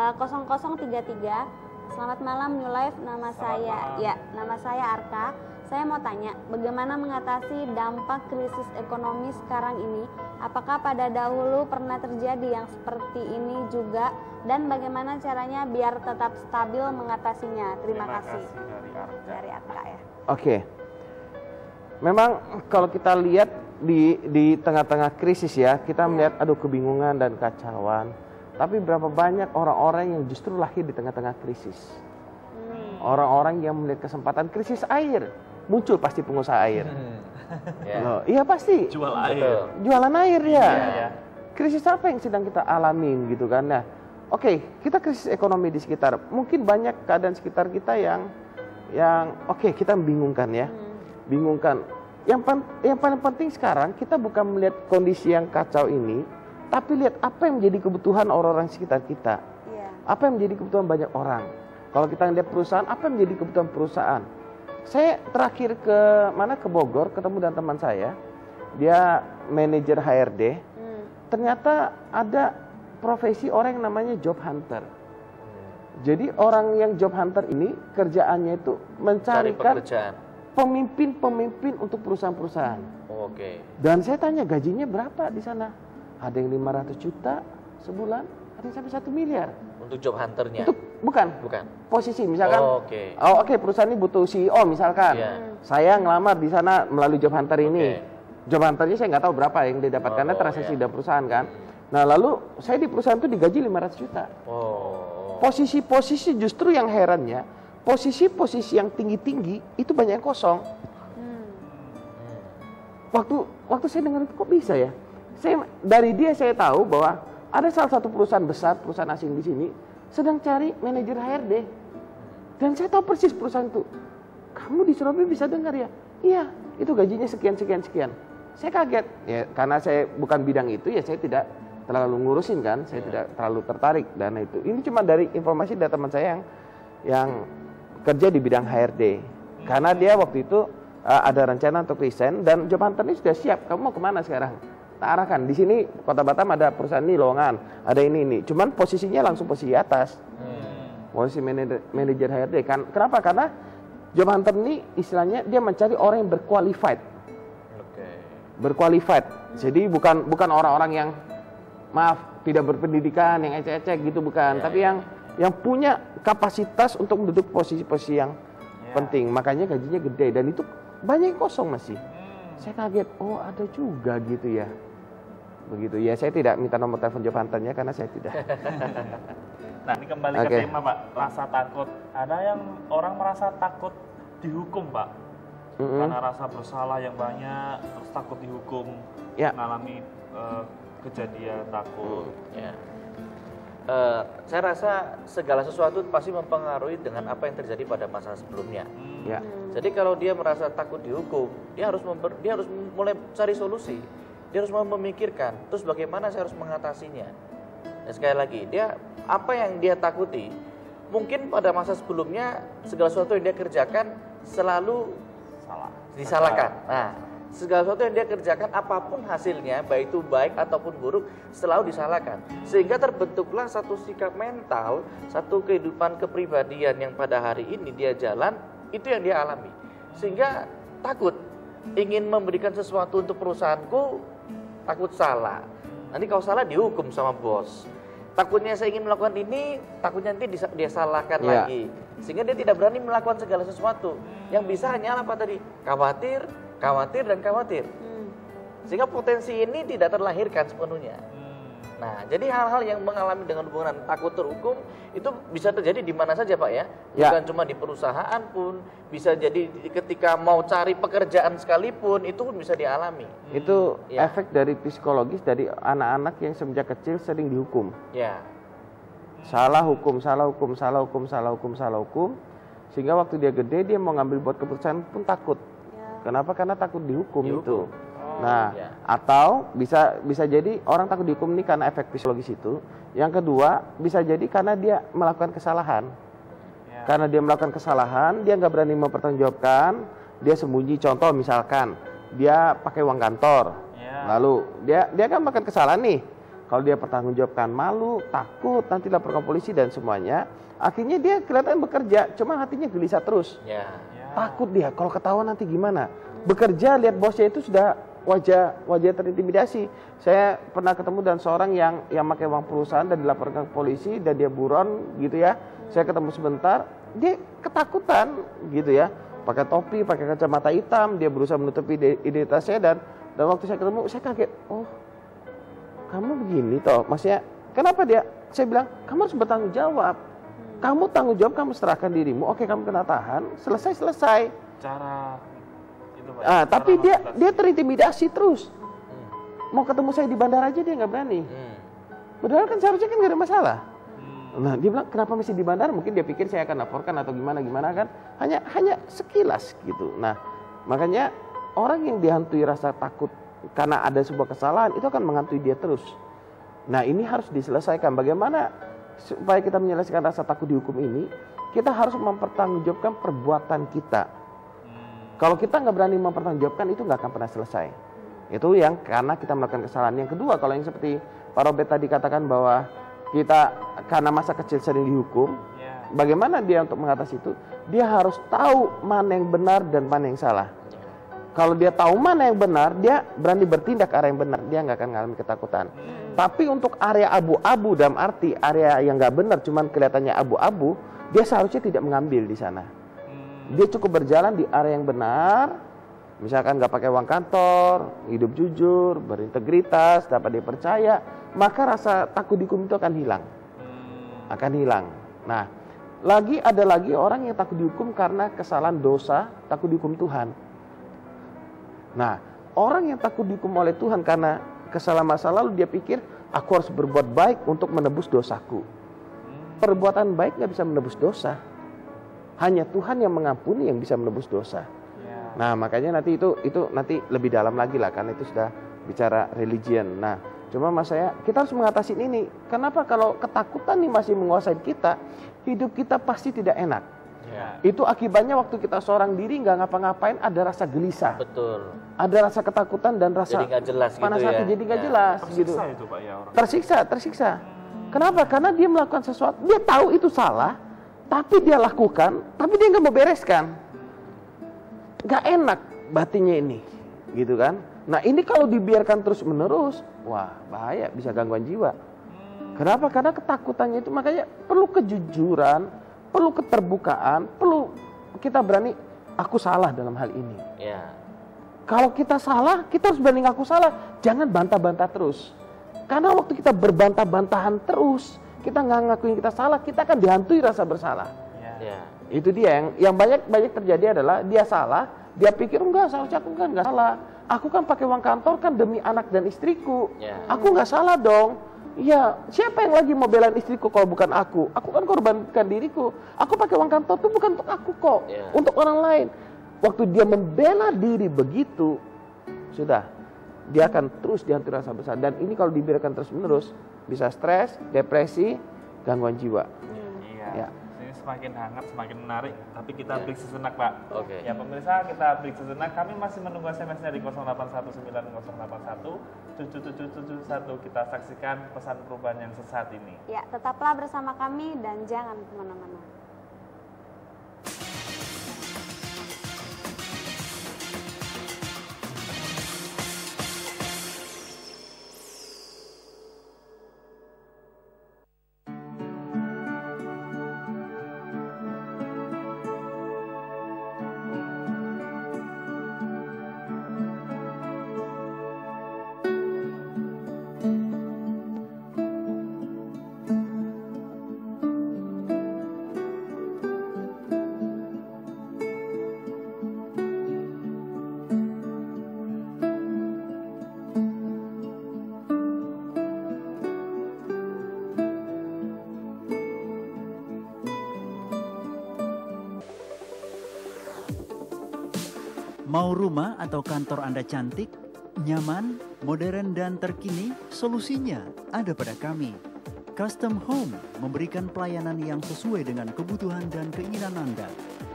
0033. Selamat malam New Life, nama saya Arka. Saya mau tanya, bagaimana mengatasi dampak krisis ekonomi sekarang ini? Apakah pada dahulu pernah terjadi yang seperti ini juga? Dan bagaimana caranya biar tetap stabil mengatasinya? Terima kasih. Dari Arka ya. Oke. Memang kalau kita lihat di tengah-tengah krisis ya, kita melihat kebingungan dan kacauan. Tapi berapa banyak orang-orang yang justru lahir di tengah-tengah krisis? Orang-orang yang melihat kesempatan krisis air. Muncul pasti pengusaha air. Iya pasti. Jualan air ya. Krisis apa yang sedang kita alamin gitu kan? Nah, oke, kita krisis ekonomi di sekitar. Mungkin banyak keadaan sekitar kita yang kita membingungkan ya. Bingungkan. Yang paling penting sekarang kita bukan melihat kondisi yang kacau ini, tapi lihat apa yang menjadi kebutuhan orang-orang sekitar kita. Apa yang menjadi kebutuhan banyak orang. Kalau kita lihat perusahaan, apa yang menjadi kebutuhan perusahaan? Saya terakhir ke Bogor, ketemu dengan teman saya. Dia manajer HRD. Ternyata ada profesi orang yang namanya job hunter. Jadi orang yang job hunter ini kerjaannya itu mencarikan pemimpin-pemimpin untuk perusahaan-perusahaan. Dan saya tanya gajinya berapa di sana? Ada yang 500 juta sebulan, ada yang sampai 1 miliar. Untuk job hunternya? Bukan. Posisi misalkan. Perusahaan ini butuh CEO misalkan. Saya ngelamar di sana melalui job hunter ini. Job hunternya saya nggak tahu berapa yang dia dapat karena transaksi dari perusahaan kan. Nah lalu saya di perusahaan itu digaji 500 juta. Posisi-posisi justru yang herannya, posisi-posisi yang tinggi-tinggi itu banyak yang kosong. Waktu saya dengar itu kok bisa ya? Dari dia saya tahu bahwa ada salah satu perusahaan besar, perusahaan asing di sini, sedang cari manajer HRD. Dan saya tahu persis perusahaan itu. Kamu di Surabaya bisa dengar ya? Iya, itu gajinya sekian. Saya kaget, ya karena saya bukan bidang itu, ya saya tidak terlalu ngurusin kan, saya tidak terlalu tertarik dana itu. Ini cuma dari informasi dari teman saya yang kerja di bidang HRD. Karena dia waktu itu ada rencana untuk resign dan job hunter ini sudah siap. Kamu mau kemana sekarang? Tak arahkan. Di sini Kota Batam ada perusahaan ini lowongan, ada ini. Cuman posisinya langsung posisi atas. Posisi manajer HRD. Kenapa? Karena job hunter ini istilahnya dia mencari orang yang berqualified. Berqualified. Jadi bukan orang-orang yang tidak berpendidikan, yang ecek-ecek gitu bukan, tapi yang punya kapasitas untuk menduduk posisi-posisi yang penting. Makanya gajinya gede dan itu banyak yang kosong masih. Saya kaget, ada juga gitu ya. Begitu ya, saya tidak minta nomor telepon job hunternya karena saya tidak. Nah, ini kembali ke tema Pak, rasa takut. Ada yang orang merasa takut dihukum Pak, karena rasa bersalah yang banyak, terus takut dihukum, mengalami kejadian takut. Saya rasa segala sesuatu pasti mempengaruhi dengan apa yang terjadi pada masa sebelumnya. Jadi kalau dia merasa takut dihukum, dia harus mulai cari solusi. Dia harus memikirkan, terus bagaimana saya harus mengatasinya. Dan sekali lagi, apa yang dia takuti, mungkin pada masa sebelumnya segala sesuatu yang dia kerjakan selalu disalahkan. Nah, segala sesuatu yang dia kerjakan apapun hasilnya, baik itu baik ataupun buruk, selalu disalahkan. Sehingga terbentuklah satu sikap mental, satu kehidupan kepribadian yang pada hari ini dia jalan, itu yang dia alami. Sehingga takut, ingin memberikan sesuatu untuk perusahaanku, takut salah. Nanti kalau salah dihukum sama bos. Takutnya saya ingin melakukan ini, takutnya nanti dia salahkan lagi. Sehingga dia tidak berani melakukan segala sesuatu. Yang bisa hanya apa tadi? Khawatir, khawatir dan khawatir. Sehingga potensi ini tidak terlahirkan sepenuhnya. Nah, jadi hal-hal yang mengalami dengan hubungan takut terhukum itu bisa terjadi di mana saja Pak ya. Bukan cuma di perusahaan pun, bisa jadi ketika mau cari pekerjaan sekalipun itu pun bisa dialami. Itu efek dari psikologis dari anak-anak yang semenjak kecil sering dihukum. Ya. Salah hukum, salah hukum, salah hukum, salah hukum, salah hukum. Sehingga waktu dia gede dia mau ngambil buat keputusan pun takut. Kenapa? Karena takut dihukum. Itu. Nah, atau bisa jadi orang takut dihukum ini karena efek psikologis itu. Yang kedua, bisa jadi karena dia melakukan kesalahan. Karena dia melakukan kesalahan, dia nggak berani mempertanggungjawabkan, dia sembunyi. Contoh misalkan, dia pakai uang kantor, lalu dia kan melakukan kesalahan nih. Kalau dia pertanggungjawabkan, malu, takut, nanti laporkan polisi dan semuanya. Akhirnya dia kelihatan bekerja, cuma hatinya gelisah terus. Takut dia, kalau ketahuan nanti gimana? Bekerja, lihat bosnya itu sudah wajah terintimidasi. Saya pernah ketemu dan seorang yang pakai uang perusahaan dan dilaporkan ke polisi dan dia buron gitu ya. Saya ketemu sebentar, dia ketakutan gitu ya. Pakai topi, pakai kacamata hitam, dia berusaha menutupi identitasnya dan waktu saya ketemu saya kaget. Oh, kamu begini toh? Maksudnya kenapa dia? Saya bilang, kamu harus bertanggung jawab. Kamu tanggung jawab, kamu serahkan dirimu. Oke, kamu kena tahan, selesai. Cara tapi dia terintimidasi terus. Mau ketemu saya di bandara aja dia nggak berani. Padahal kan seharusnya kan nggak ada masalah. Nah dia bilang kenapa mesti di bandara? Mungkin dia pikir saya akan laporkan atau gimana kan? Hanya sekilas gitu. Nah makanya orang yang dihantui rasa takut karena ada sebuah kesalahan itu akan menghantui dia terus. Nah ini harus diselesaikan. Bagaimana supaya kita menyelesaikan rasa takut dihukum ini? Kita harus mempertanggungjawabkan perbuatan kita. Kalau kita nggak berani mempertanggungjawabkan itu nggak akan pernah selesai. Itu yang karena kita melakukan kesalahan. Yang kedua, kalau yang seperti Pak Robert tadi katakan bahwa kita karena masa kecil sering dihukum, bagaimana dia untuk mengatasi itu? Dia harus tahu mana yang benar dan mana yang salah. Kalau dia tahu mana yang benar, dia berani bertindak ke arah yang benar. Dia nggak akan mengalami ketakutan. Tapi untuk area abu-abu dalam arti area yang nggak benar, cuman kelihatannya abu-abu, dia seharusnya tidak mengambil di sana. Dia cukup berjalan di area yang benar, misalkan nggak pakai uang kantor, hidup jujur, berintegritas, dapat dipercaya, maka rasa takut dihukum itu akan hilang. Nah, ada lagi orang yang takut dihukum karena kesalahan dosa, takut dihukum Tuhan. Nah, orang yang takut dihukum oleh Tuhan karena kesalahan masa lalu, dia pikir aku harus berbuat baik untuk menebus dosaku. Perbuatan baik nggak bisa menebus dosa. Hanya Tuhan yang mengampuni yang bisa menebus dosa. Nah makanya nanti itu nanti lebih dalam lagi lah karena itu sudah bicara religion. Nah cuma mas saya kita harus mengatasi ini. Kenapa kalau ketakutan ini masih menguasai kita, hidup kita pasti tidak enak. Itu akibatnya waktu kita seorang diri nggak ngapa-ngapain ada rasa gelisah. Betul. Ada rasa ketakutan dan rasa jadi nggak jelas panas gitu hati ya. jadi nggak jelas gitu. Itu, Pak, ya, orang. Tersiksa. Kenapa? Karena dia melakukan sesuatu, dia tahu itu salah. Tapi dia lakukan, tapi dia nggak mau bereskan. Nggak enak batinnya ini, gitu kan. Nah ini kalau dibiarkan terus menerus, wah bahaya, bisa gangguan jiwa. Kenapa? Karena ketakutannya itu, makanya perlu kejujuran, perlu keterbukaan, perlu kita berani, aku salah dalam hal ini. Kalau kita salah, kita harus berani ngaku salah, jangan bantah-bantah terus. Karena waktu kita berbantah-bantahan terus, kita nggak ngakuin kita salah, kita akan dihantui rasa bersalah. Itu dia yang banyak terjadi adalah dia salah, dia pikir enggak, seharusnya aku kan nggak salah. Aku kan pakai uang kantor kan demi anak dan istriku. Aku nggak salah dong. Iya, siapa yang lagi mau belain istriku kalau bukan aku? Aku kan korbankan diriku. Aku pakai uang kantor itu bukan untuk aku kok, untuk orang lain. Waktu dia membela diri begitu, sudah dia akan terus dihantui rasa bersalah. Dan ini kalau dibiarkan terus menerus bisa stres, depresi, gangguan jiwa. Iya. Ini semakin hangat, semakin menarik. Tapi kita break sejenak, Pak. Ya pemirsa, kita break sejenak. Kami masih menunggu SMS dari 081980817771. Kita saksikan pesan perubahan yang sesaat ini. Ya, tetaplah bersama kami dan jangan kemana-mana. Mau rumah atau kantor Anda cantik, nyaman, modern, dan terkini? Solusinya ada pada kami. Custom Home memberikan pelayanan yang sesuai dengan kebutuhan dan keinginan Anda.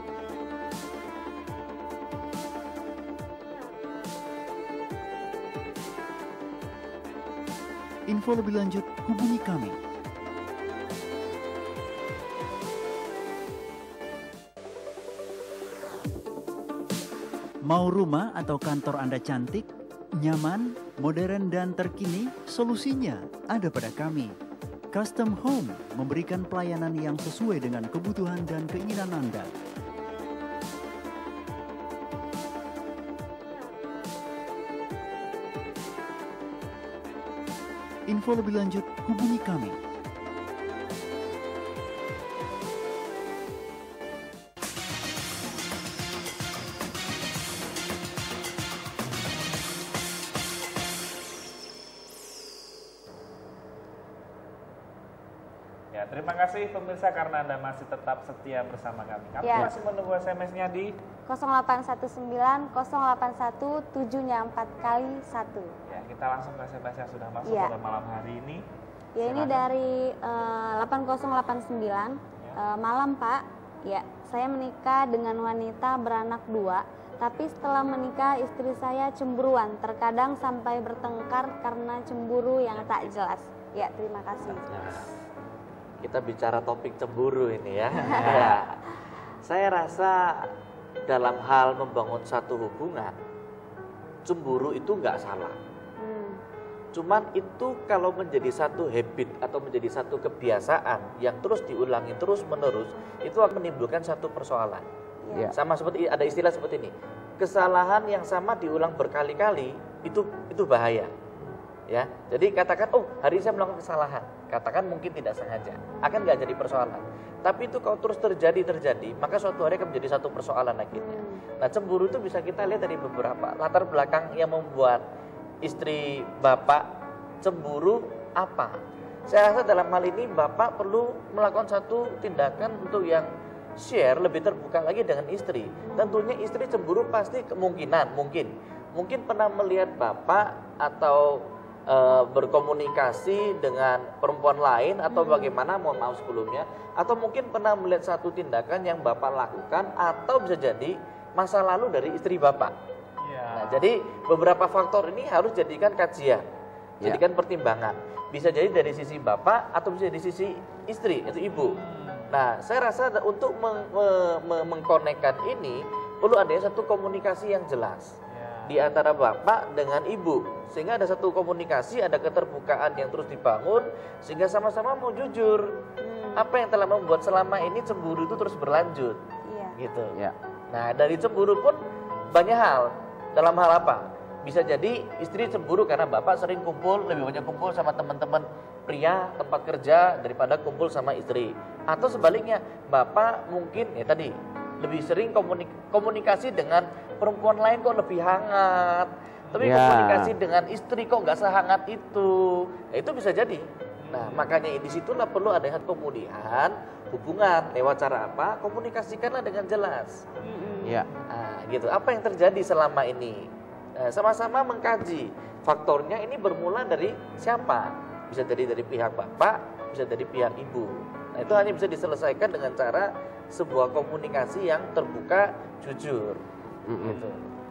Info lebih lanjut, hubungi kami. Mau rumah atau kantor Anda cantik, nyaman, modern, dan terkini? Solusinya ada pada kami. Custom Home memberikan pelayanan yang sesuai dengan kebutuhan dan keinginan Anda. Info lebih lanjut, hubungi kami. Ya, terima kasih pemirsa karena Anda masih tetap setia bersama kami. Kami masih menunggu SMS-nya di 0819 081 7-nya 4 kali 1. Ya, kita langsung ke SMS yang sudah masuk pada malam hari ini. Ya, ini dari 8089. Malam Pak, ya saya menikah dengan wanita beranak 2. Tapi setelah menikah istri saya cemburuan. Terkadang sampai bertengkar karena cemburu yang tak jelas. Ya, terima kasih. Kita bicara topik cemburu ini ya. Ya. Saya rasa dalam hal membangun satu hubungan, cemburu itu nggak salah. Cuman itu kalau menjadi satu habit atau menjadi satu kebiasaan yang terus diulangi terus menerus, itu akan menimbulkan satu persoalan. Ya. Sama seperti ada istilah seperti ini, kesalahan yang sama diulang berkali-kali itu bahaya. Ya, jadi katakan, oh hari ini saya melakukan kesalahan, katakan mungkin tidak sengaja, akan nggak jadi persoalan. Tapi itu kalau terus terjadi, maka suatu hari akan menjadi satu persoalan akhirnya. Nah, cemburu itu bisa kita lihat dari beberapa latar belakang yang membuat istri bapak cemburu apa. Saya rasa dalam hal ini bapak perlu melakukan satu tindakan untuk yang share lebih terbuka lagi dengan istri. Tentunya istri cemburu pasti kemungkinan mungkin pernah melihat bapak atau berkomunikasi dengan perempuan lain atau bagaimana, mohon maaf sebelumnya, atau mungkin pernah melihat satu tindakan yang bapak lakukan atau bisa jadi masa lalu dari istri bapak. Nah, jadi beberapa faktor ini harus jadikan kajian, jadikan pertimbangan. Bisa jadi dari sisi bapak atau bisa dari sisi istri, itu ibu. Nah, saya rasa untuk mengkonekkan ini perlu adanya satu komunikasi yang jelas di antara bapak dengan ibu, sehingga ada satu komunikasi, ada keterbukaan yang terus dibangun, sehingga sama-sama mau jujur apa yang telah membuat selama ini cemburu itu terus berlanjut, gitu. Nah, dari cemburu pun banyak hal. Dalam hal apa? Bisa jadi istri cemburu karena bapak sering lebih banyak kumpul sama teman-teman pria tempat kerja daripada kumpul sama istri, atau sebaliknya bapak mungkin ya tadi lebih sering komunikasi dengan perempuan lain kok lebih hangat, tapi komunikasi dengan istri kok nggak sehangat itu. Nah, itu bisa jadi. Nah, makanya di situlah perlu ada pemulihan hubungan lewat cara apa? Komunikasikanlah dengan jelas. Nah, gitu. Apa yang terjadi selama ini? Sama-sama mengkaji faktornya. Ini bermula dari siapa? Bisa dari pihak bapak, bisa dari pihak ibu. Nah, itu hanya bisa diselesaikan dengan cara sebuah komunikasi yang terbuka, jujur. Gitu.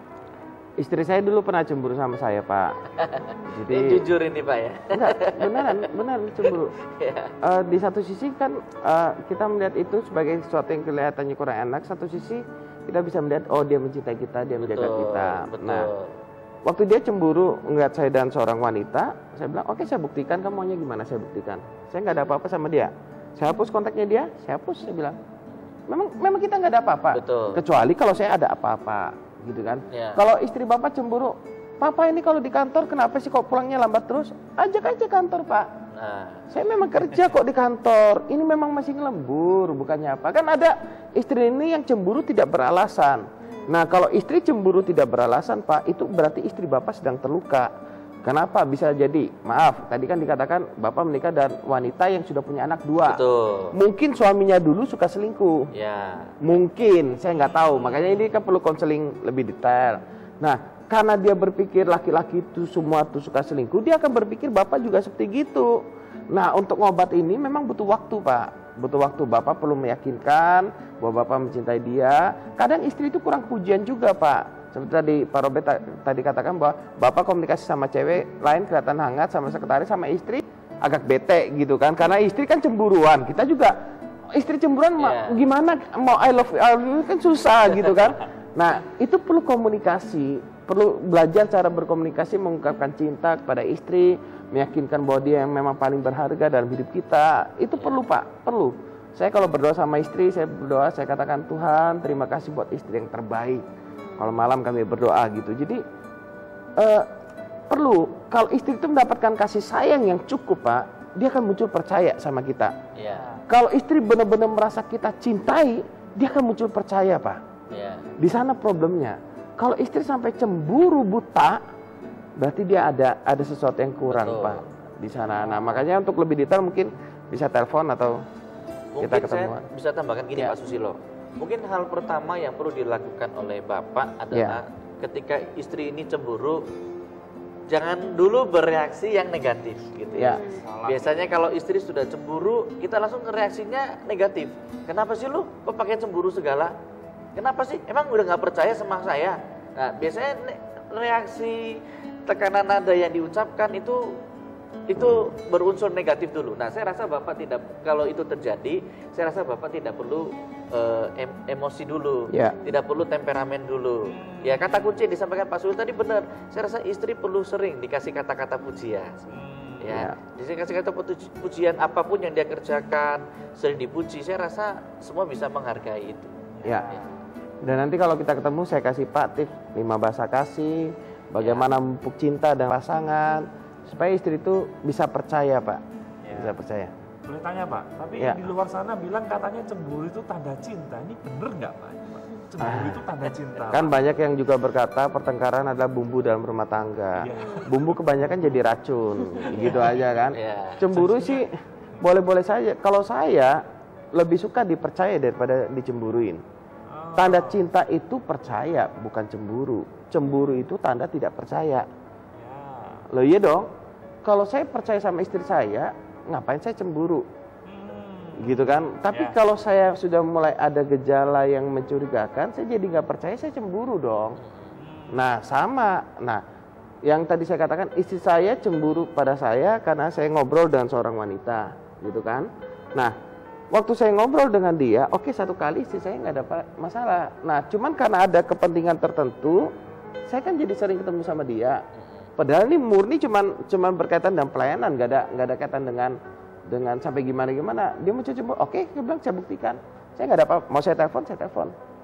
Istri saya dulu pernah cemburu sama saya, Pak. Jadi jujur ini, Pak ya. Enggak, beneran cemburu. Di satu sisi kan kita melihat itu sebagai sesuatu yang kelihatannya kurang enak. Satu sisi kita bisa melihat, oh dia mencintai kita, dia menjaga kita. Betul. Nah, waktu dia cemburu ngeliat saya dan seorang wanita, saya bilang, oke, saya buktikan, kamu maunya gimana, saya buktikan. Saya nggak ada apa-apa sama dia. Saya hapus kontaknya dia, saya hapus, saya bilang. Memang kita nggak ada apa-apa, kecuali kalau saya ada apa-apa, gitu kan. Kalau istri bapak cemburu, papa ini kalau di kantor kenapa sih kok pulangnya lambat terus? Ajak aja kantor, Pak. Saya memang kerja kok di kantor, ini memang masih ngelembur, bukannya apa. Kan ada istri ini yang cemburu tidak beralasan. Nah, kalau istri cemburu tidak beralasan, Pak, itu berarti istri bapak sedang terluka. Kenapa bisa jadi? Maaf, tadi kan dikatakan Bapak menikah dengan wanita yang sudah punya anak 2. Betul. Mungkin suaminya dulu suka selingkuh. Ya. Mungkin, saya nggak tahu. Makanya ini kan perlu konseling lebih detail. Nah, karena dia berpikir laki-laki itu semua tuh suka selingkuh, dia akan berpikir Bapak juga seperti gitu. Nah, untuk ngobat ini memang butuh waktu, Pak. Butuh waktu. Bapak perlu meyakinkan bahwa Bapak mencintai dia. Kadang istri itu kurang pujian juga, Pak. Seperti tadi Pak Robert tadi katakan bahwa Bapak komunikasi sama cewek lain kelihatan hangat, sama sekretaris, sama istri agak bete gitu kan. Karena istri kan cemburuan. Kita juga istri cemburuan gimana mau I love you kan susah gitu kan. Nah, itu perlu komunikasi, perlu belajar cara berkomunikasi, mengungkapkan cinta kepada istri, meyakinkan bahwa dia yang memang paling berharga dalam hidup kita. Itu perlu, Pak, perlu. Saya kalau berdoa sama istri, saya berdoa, saya katakan Tuhan, terima kasih buat istri yang terbaik. Kalau malam kami berdoa gitu. Jadi perlu, kalau istri itu mendapatkan kasih sayang yang cukup, Pak, dia akan muncul percaya sama kita. Kalau istri benar-benar merasa kita cintai, dia akan muncul percaya, Pak. Di sana problemnya. Kalau istri sampai cemburu buta, berarti dia ada sesuatu yang kurang, Pak, di sana. Nah, makanya untuk lebih detail mungkin bisa telepon atau kita ketemuan. Saya bisa tambahkan gini, Pak Susilo. Mungkin hal pertama yang perlu dilakukan oleh Bapak adalah ketika istri ini cemburu, jangan dulu bereaksi yang negatif gitu ya. Biasanya kalau istri sudah cemburu, kita langsung reaksinya negatif. Kenapa sih lu kok pakai cemburu segala? Kenapa sih? Emang udah nggak percaya sama saya? Nah, biasanya reaksi tekanan nada yang diucapkan itu berunsur negatif dulu. Nah, saya rasa Bapak tidak, kalau itu terjadi, saya rasa Bapak tidak perlu emosi dulu, tidak perlu temperamen dulu. Ya, kata kunci yang disampaikan Pak Sul tadi benar. Saya rasa istri perlu sering dikasih kata-kata pujian. Ya, dikasih kata pujian apapun yang dia kerjakan, sering dipuji. Saya rasa semua bisa menghargai itu. Dan nanti kalau kita ketemu, saya kasih Pak tips 5 bahasa kasih, bagaimana memupuk cinta dan pasangan, supaya istri itu bisa percaya, Pak. Bisa percaya. Boleh tanya, Pak, tapi di luar sana bilang katanya cemburu itu tanda cinta. Ini bener nggak, Pak? Cemburu itu tanda cinta. Kan banyak yang juga berkata pertengkaran adalah bumbu dalam rumah tangga. Bumbu kebanyakan jadi racun, gitu aja kan. Cemburu sih boleh-boleh saja. Kalau saya lebih suka dipercaya daripada dicemburuin. Tanda cinta itu percaya, bukan cemburu. Cemburu itu tanda tidak percaya. Loh iya dong, kalau saya percaya sama istri saya, ngapain saya cemburu? Gitu kan. Tapi kalau saya sudah mulai ada gejala yang mencurigakan, saya jadi nggak percaya, saya cemburu dong. Nah, sama. Nah, yang tadi saya katakan, istri saya cemburu pada saya karena saya ngobrol dengan seorang wanita, gitu kan. Nah, waktu saya ngobrol dengan dia, oke, satu kali istri saya nggak ada masalah. Nah, cuman karena ada kepentingan tertentu, saya kan jadi sering ketemu sama dia. Padahal ini murni cuman berkaitan dengan pelayanan, nggak ada kaitan dengan sampai gimana. Dia mau cemburu, oke, dia bilang saya buktikan. Saya nggak ada apa, mau saya telepon.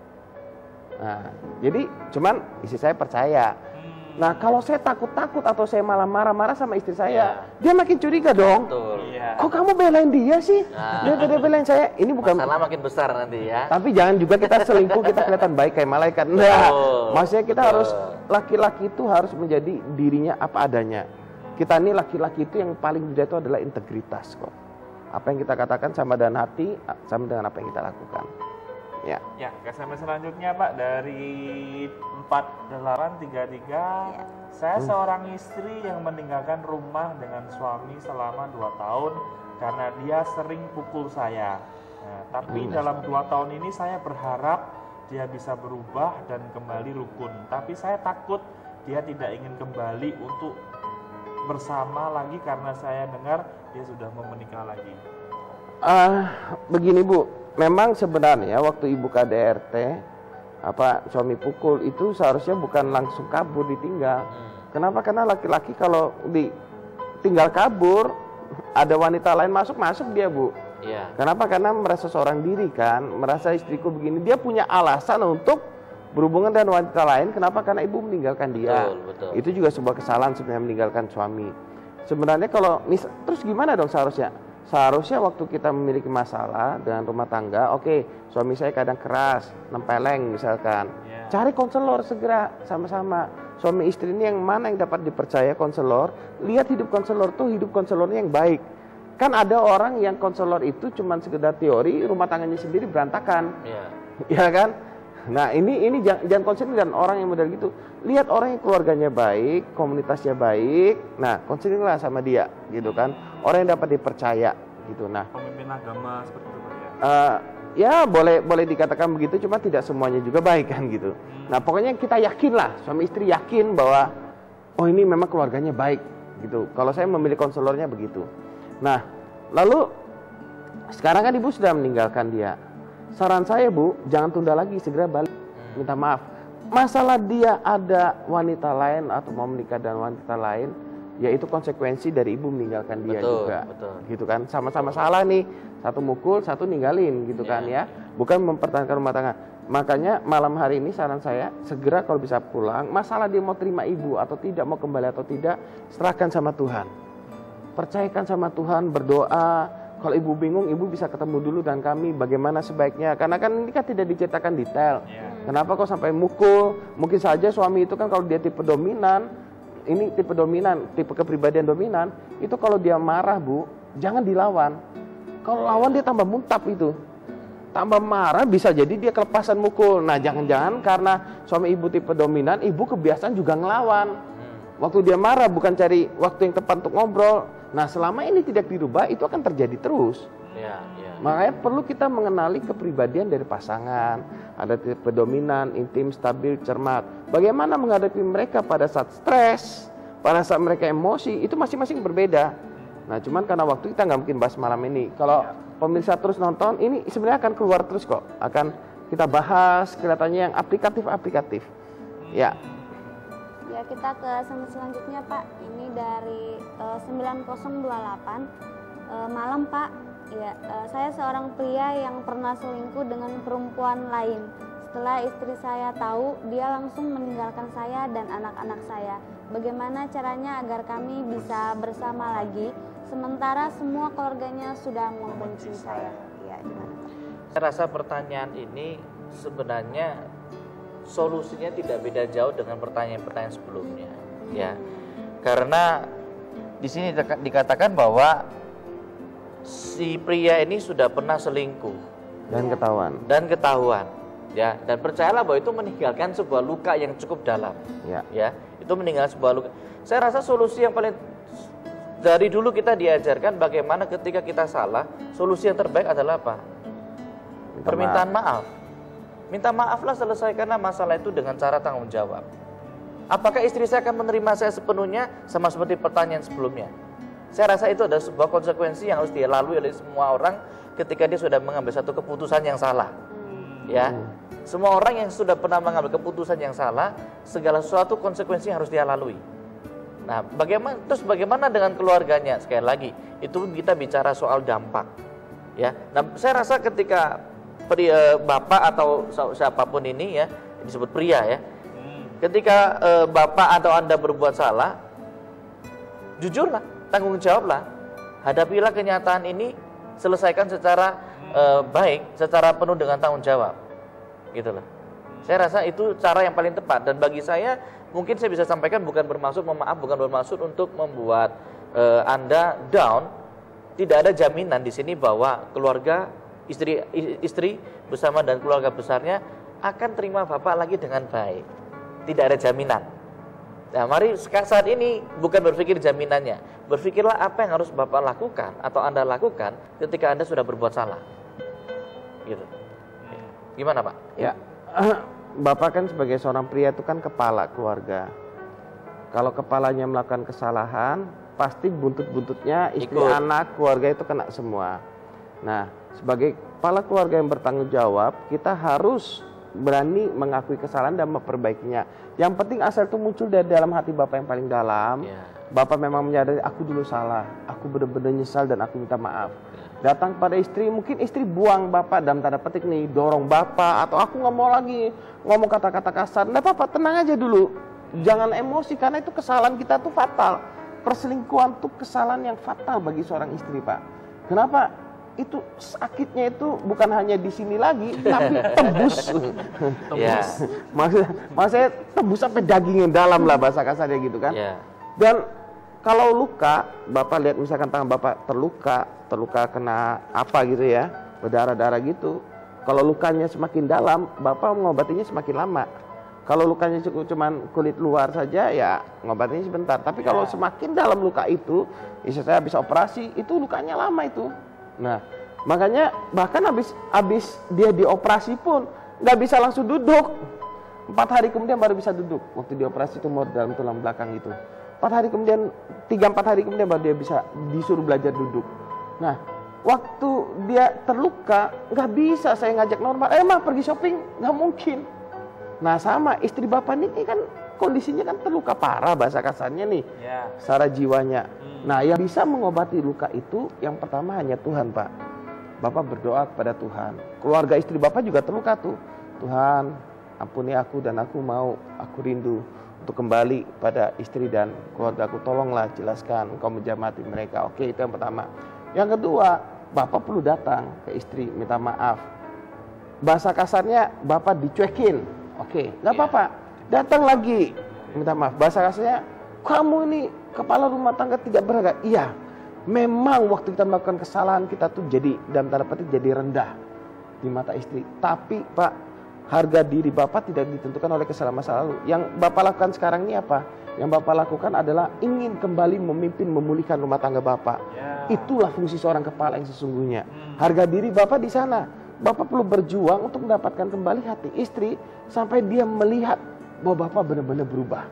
Nah, jadi cuman istri saya percaya. Nah, kalau saya takut-takut atau saya malah marah-marah sama istri saya, dia makin curiga dong. Kok kamu belain dia sih? Dia belain saya. Ini bukan masalah makin besar nanti ya. Tapi jangan juga kita selingkuh, kita kelihatan baik kayak malaikat. Nah, maksudnya kita harus, laki-laki itu harus menjadi dirinya apa adanya. Kita ini laki-laki itu yang paling mudah itu adalah integritas kok. Apa yang kita katakan sama dengan hati, sama dengan apa yang kita lakukan. Ya, SMS selanjutnya Pak dari 4833. Saya seorang istri yang meninggalkan rumah dengan suami selama 2 tahun karena dia sering pukul saya. Nah, tapi dalam 2 tahun ini saya berharap dia bisa berubah dan kembali rukun. Tapi saya takut dia tidak ingin kembali untuk bersama lagi karena saya dengar dia sudah mau menikah lagi. Begini Bu, memang sebenarnya waktu ibu KDRT suami pukul itu seharusnya bukan langsung kabur ditinggal. Kenapa? Karena laki-laki kalau ditinggal kabur, ada wanita lain masuk dia Bu. Kenapa? Karena merasa seorang diri kan, merasa istriku begini, dia punya alasan untuk berhubungan dengan wanita lain. Kenapa? Karena ibu meninggalkan dia. Betul. Itu juga sebuah kesalahan sebenarnya, meninggalkan suami. Sebenarnya kalau terus gimana dong seharusnya? Seharusnya waktu kita memiliki masalah dengan rumah tangga, oke, suami saya kadang keras, nempeleng misalkan. Cari konselor segera sama-sama. suami istri ini yang mana yang dapat dipercaya konselor. Lihat hidup konselor tuh hidup konselornya yang baik. Kan ada orang yang konselor itu cuma sekedar teori, rumah tangganya sendiri berantakan. Ya kan? Nah ini jangan konseling dan orang yang model gitu. Lihat orang yang keluarganya baik, komunitasnya baik. Nah konselinglah sama dia gitu kan. Orang yang dapat dipercaya gitu. Nah pemimpin agama seperti itu ya. Ya boleh dikatakan begitu, cuma tidak semuanya juga baik kan gitu. Nah pokoknya kita yakin lah, suami istri yakin bahwa oh ini memang keluarganya baik gitu. Kalau saya memilih konselornya begitu. Nah lalu sekarang kan ibu sudah meninggalkan dia. Saran saya Bu, jangan tunda lagi, segera balik, minta maaf. Masalah dia ada wanita lain atau mau menikah dengan wanita lain, yaitu konsekuensi dari ibu meninggalkan dia juga, gitu kan? Sama-sama salah nih, satu mukul, satu ninggalin, gitu kan ya? Bukan mempertahankan rumah tangga. Makanya malam hari ini saran saya segera kalau bisa pulang. Masalah dia mau terima ibu atau tidak, mau kembali atau tidak, serahkan sama Tuhan. Percayakan sama Tuhan, berdoa. Kalau ibu bingung, ibu bisa ketemu dulu dengan kami. Bagaimana sebaiknya? Karena kan ini kan tidak diceritakan detail. Kenapa kok sampai mukul? Mungkin saja suami itu kan kalau dia tipe dominan. Ini tipe dominan, tipe kepribadian dominan, itu kalau dia marah Bu, jangan dilawan. Kalau lawan dia tambah muntap itu. Tambah marah bisa jadi dia kelepasan mukul. Nah jangan-jangan karena suami ibu tipe dominan, ibu kebiasaan juga ngelawan. Waktu dia marah bukan cari waktu yang tepat untuk ngobrol. Nah selama ini tidak dirubah itu akan terjadi terus. Makanya perlu kita mengenali kepribadian dari pasangan. Ada tipe dominan, intim, stabil, cermat. Bagaimana menghadapi mereka pada saat stres, pada saat mereka emosi, itu masing-masing berbeda. Nah cuman karena waktu kita nggak mungkin bahas malam ini. Kalau pemirsa terus nonton, ini sebenarnya akan keluar terus kok. Akan kita bahas kelihatannya yang aplikatif-aplikatif. Ya. Ya kita ke selanjutnya Pak. Ini dari 9028 malam Pak. Ya, saya seorang pria yang pernah selingkuh dengan perempuan lain. Setelah istri saya tahu, dia langsung meninggalkan saya dan anak-anak saya. Bagaimana caranya agar kami bisa bersama lagi, sementara semua keluarganya sudah membenci saya? Ya, gimana? Saya rasa pertanyaan ini sebenarnya solusinya tidak beda jauh dengan pertanyaan-pertanyaan sebelumnya, ya. Karena di sini dikatakan bahwa si pria ini sudah pernah selingkuh dan ketahuan ya, dan percayalah bahwa itu meninggalkan sebuah luka yang cukup dalam ya, itu meninggalkan sebuah luka. Saya rasa solusi yang paling dari dulu kita diajarkan bagaimana ketika kita salah, solusi yang terbaik adalah apa? Permintaan maaf. Minta maaflah, selesaikanlah masalah itu dengan cara tanggung jawab. Apakah istri saya akan menerima saya sepenuhnya? Sama seperti pertanyaan sebelumnya. Saya rasa itu adalah sebuah konsekuensi yang harus dilalui oleh semua orang ketika dia sudah mengambil satu keputusan yang salah. Ya, semua orang yang sudah pernah mengambil keputusan yang salah, segala sesuatu konsekuensi yang harus dia lalui. Nah, bagaimana dengan keluarganya? Sekali lagi, itu kita bicara soal dampak. Ya, nah saya rasa ketika bapak atau siapapun ini ya, disebut pria ya, ketika bapak atau Anda berbuat salah, jujurlah, tanggung jawablah, hadapilah kenyataan ini, selesaikan secara baik, secara penuh dengan tanggung jawab, gitulah. Saya rasa itu cara yang paling tepat, dan bagi saya mungkin saya bisa sampaikan bukan bermaksud untuk membuat Anda down. Tidak ada jaminan di sini bahwa keluarga istri bersama dan keluarga besarnya akan terima bapak lagi dengan baik. Tidak ada jaminan. Nah, mari saat ini bukan berpikir jaminannya, berpikirlah apa yang harus bapak lakukan atau Anda lakukan ketika Anda sudah berbuat salah. Gitu. Gimana Pak? Ya, bapak kan sebagai seorang pria itu kan kepala keluarga. Kalau kepalanya melakukan kesalahan, pasti buntut-buntutnya istri, anak, keluarga itu kena semua. Nah, sebagai kepala keluarga yang bertanggung jawab, kita harus berani mengakui kesalahan dan memperbaikinya. Yang penting asal itu muncul dari dalam hati bapak yang paling dalam. Bapak memang menyadari, aku dulu salah, aku benar-benar nyesal dan aku minta maaf. Datang pada istri, mungkin istri buang bapak dalam tanda petik nih, dorong bapak, atau aku nggak mau lagi ngomong kata-kata kasar. Nah bapak tenang aja dulu, jangan emosi karena itu kesalahan kita tuh fatal. Perselingkuhan tuh kesalahan yang fatal bagi seorang istri Pak. Kenapa? itu sakitnya itu bukan hanya di sini lagi, tapi tembus. Maksudnya tembus sampai daging yang dalam lah bahasa kasarnya gitu kan. Dan kalau luka, Bapak lihat misalkan tangan Bapak terluka kena apa gitu ya, berdarah-darah gitu. Kalau lukanya semakin dalam, Bapak mengobatinya semakin lama. Kalau lukanya cuman kulit luar saja, ya ngobatinya sebentar. Tapi kalau semakin dalam luka itu, saya habis operasi, itu lukanya lama itu. Nah, makanya bahkan habis dia dioperasi pun nggak bisa langsung duduk. 4 hari kemudian baru bisa duduk. Waktu dioperasi tumor dalam tulang belakang itu. 4 hari kemudian, 3-4 hari kemudian baru dia bisa disuruh belajar duduk. Nah, waktu dia terluka, nggak bisa saya ngajak normal. Mah pergi shopping, nggak mungkin. Nah sama istri Bapak ini kan kondisinya kan terluka parah bahasa kasarnya nih, secara jiwanya. Nah yang bisa mengobati luka itu yang pertama hanya Tuhan Pak. Bapak berdoa kepada Tuhan. Keluarga istri Bapak juga terluka tuh. Tuhan ampuni aku dan aku rindu untuk kembali pada istri dan keluarga aku. Tolonglah jelaskan engkau menjamati mereka. Oke, itu yang pertama. Yang kedua, Bapak perlu datang ke istri minta maaf. Bahasa kasarnya Bapak dicuekin. Oke, nggak apa-apa. Datang lagi, minta maaf. Bahasa kasarnya, kamu ini kepala rumah tangga tidak berharga. Iya, memang waktu kita melakukan kesalahan kita tuh jadi dalam tanda petik jadi rendah di mata istri. Tapi Pak, harga diri Bapak tidak ditentukan oleh kesalahan masa lalu. Yang Bapak lakukan sekarang ini apa? Yang Bapak lakukan adalah ingin kembali memimpin, memulihkan rumah tangga Bapak. Itulah fungsi seorang kepala yang sesungguhnya. Harga diri Bapak di sana. Bapak perlu berjuang untuk mendapatkan kembali hati istri sampai dia melihat bahwa Bapak benar-benar berubah.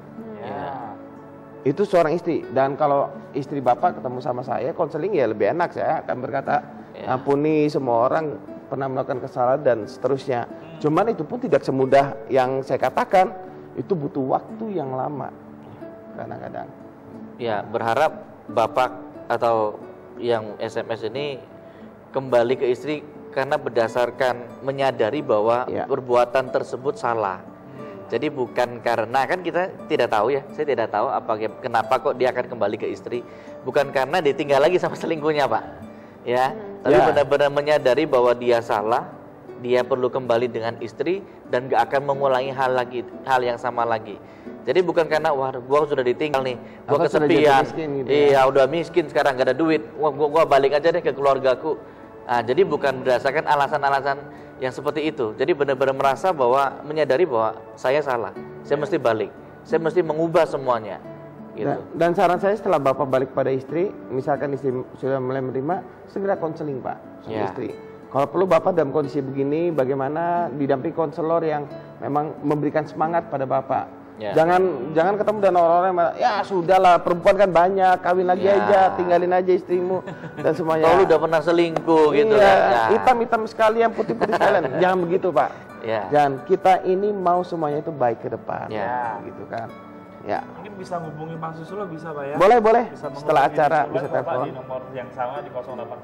Itu seorang istri. Dan kalau istri Bapak ketemu sama saya, konseling ya lebih enak. Saya akan berkata, ampuni semua orang pernah melakukan kesalahan dan seterusnya. Cuman itu pun tidak semudah yang saya katakan. Itu butuh waktu yang lama. Kadang-kadang. Ya, berharap Bapak atau yang SMS ini kembali ke istri karena berdasarkan menyadari bahwa perbuatan tersebut salah. Jadi bukan karena, kan kita tidak tahu ya, saya tidak tahu kenapa kok dia akan kembali ke istri. Bukan karena ditinggal lagi sama selingkuhnya Pak, ya. Tapi benar-benar menyadari bahwa dia salah, dia perlu kembali dengan istri dan gak akan mengulangi hal yang sama lagi. Jadi bukan karena wah gua sudah ditinggal nih, gua kesepian, gitu iya udah miskin sekarang gak ada duit, gua balik aja deh ke keluargaku. Nah, jadi bukan berdasarkan alasan-alasan yang seperti itu. Jadi benar-benar merasa bahwa menyadari bahwa saya salah, saya mesti balik, saya mesti mengubah semuanya. Gitu. Dan saran saya setelah Bapak balik pada istri, misalkan istri sudah mulai menerima, segera konseling Pak sama istri. Kalau perlu Bapak dalam kondisi begini, bagaimana didampingi konselor yang memang memberikan semangat pada Bapak. Jangan ketemu dengan orang-orang ya sudahlah, perempuan kan banyak, kawin lagi aja, tinggalin aja istrimu dan semuanya. Kalau udah pernah selingkuh gitu kan. Hitam-hitam sekalian, putih-putih sekalian. Jangan begitu Pak. Dan kita ini mau semuanya itu baik ke depan, gitu kan. Mungkin bisa hubungi Pak Susilo bisa Pak ya? Boleh. Setelah acara bisa telepon. Di nomor yang sama di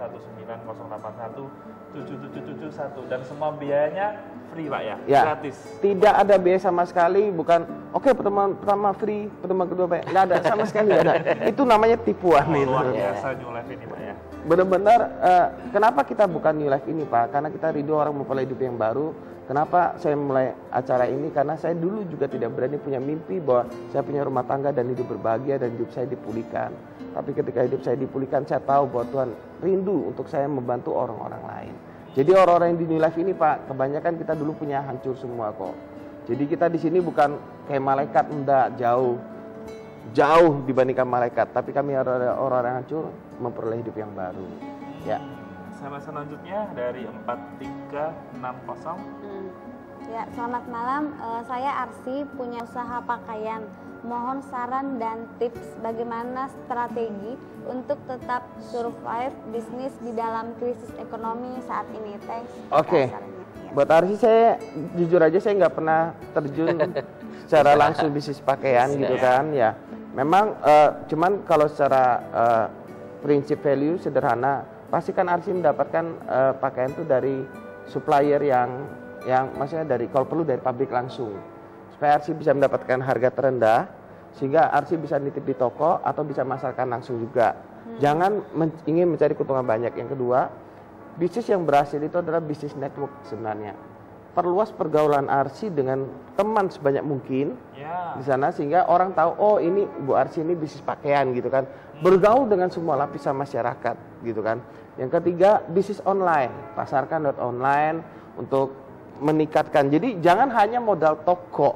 0819 081 7771 dan semua biayanya free Pak ya? Gratis. Tidak ada biaya sama sekali, bukan pertemuan pertama free, pertemuan kedua Pak. Nggak ada sama sekali, nggak ada. Itu namanya tipuan. Luar biasa New Life ini Pak ya. Benar-benar kenapa kita bukan New Life ini Pak? Karena kita rindu orang memulai hidup yang baru. Kenapa saya mulai acara ini? Karena saya dulu juga tidak berani punya mimpi bahwa saya punya rumah tangga dan hidup berbahagia dan hidup saya dipulihkan. Tapi ketika hidup saya dipulihkan, saya tahu bahwa Tuhan rindu untuk saya membantu orang-orang lain. Jadi orang-orang yang di New Life ini Pak, kebanyakan kita dulu punya hancur semua kok. Jadi kita di sini bukan kayak malaikat, enggak, jauh dibandingkan malaikat. Tapi kami orang-orang yang hancur memperoleh hidup yang baru. Ya. SMS selanjutnya dari 4360. Ya, selamat malam. Saya Arsi, punya usaha pakaian. Mohon saran dan tips bagaimana strategi untuk tetap survive bisnis di dalam krisis ekonomi saat ini. Thanks. Oke. Buat Arsi, saya jujur aja saya nggak pernah terjun secara langsung bisnis pakaian gitu kan. Ya, memang cuman kalau secara prinsip value sederhana, pasti kan Arsi mendapatkan pakaian itu dari supplier yang maksudnya dari kalau perlu dari pabrik langsung, supaya Arsi bisa mendapatkan harga terendah sehingga Arsi bisa nitip di toko atau bisa masarkan langsung juga. Jangan ingin mencari keuntungan banyak. Yang kedua, bisnis yang berhasil itu adalah bisnis network sebenarnya. Perluas pergaulan Arsy dengan teman sebanyak mungkin di sana sehingga orang tahu oh ini Bu Arsy ini bisnis pakaian gitu kan. Bergaul dengan semua lapisan masyarakat gitu kan. Yang ketiga bisnis online, pasarkan online untuk meningkatkan. Jadi jangan hanya modal toko.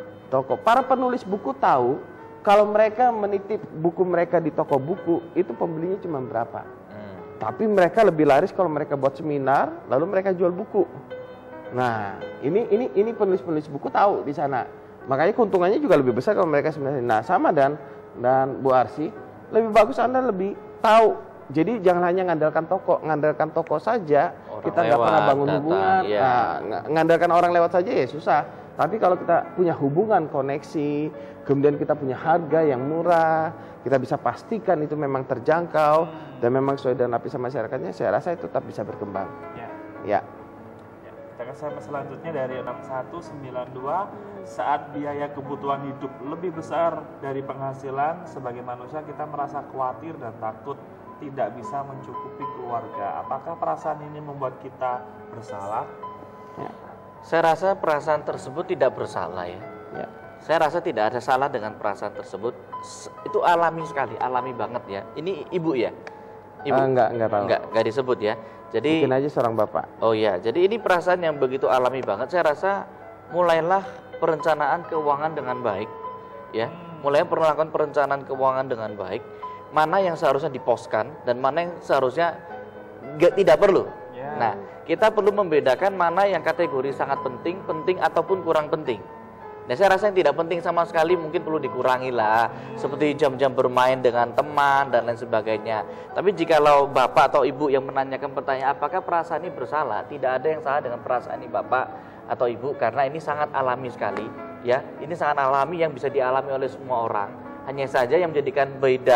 Para penulis buku tahu kalau mereka menitip buku mereka di toko buku itu pembelinya cuma berapa. Tapi mereka lebih laris kalau mereka buat seminar lalu mereka jual buku. Nah, ini penulis-penulis buku tahu di sana. Makanya keuntungannya juga lebih besar kalau mereka sebenarnya. Nah, sama dan Bu Arsy, lebih bagus Anda lebih tahu. Jadi jangan hanya ngandalkan toko saja, orang kita nggak pernah bangun hubungan. Nah, ngandalkan orang lewat saja ya susah. Tapi kalau kita punya hubungan, koneksi, kemudian kita punya harga yang murah, kita bisa pastikan itu memang terjangkau dan memang sesuai dengan lapisan masyarakatnya, saya rasa itu tetap bisa berkembang. Ya. Kita ke selanjutnya dari 6192, saat biaya kebutuhan hidup lebih besar dari penghasilan, sebagai manusia kita merasa khawatir dan takut tidak bisa mencukupi keluarga. Apakah perasaan ini membuat kita bersalah? Ya. Saya rasa perasaan tersebut tidak bersalah ya. Saya rasa tidak ada salah dengan perasaan tersebut. Itu alami sekali, alami banget ya. Ini ibu ya? Ibu? Enggak tahu. Enggak disebut ya. Jadi mungkin aja seorang bapak. Oh iya, jadi ini perasaan yang begitu alami banget. Saya rasa mulailah perencanaan keuangan dengan baik, ya. Mulai melakukan perencanaan keuangan dengan baik. Mana yang seharusnya diposkan dan mana yang seharusnya tidak perlu. Nah, kita perlu membedakan mana yang kategori sangat penting, penting ataupun kurang penting. Nah, saya rasa yang tidak penting sama sekali mungkin perlu dikurangi lah, seperti jam-jam bermain dengan teman dan lain sebagainya. Tapi jikalau bapak atau ibu yang menanyakan pertanyaan apakah perasaan ini bersalah, tidak ada yang salah dengan perasaan ini bapak atau ibu karena ini sangat alami sekali, ya. Ini sangat alami yang bisa dialami oleh semua orang. Hanya saja yang menjadikan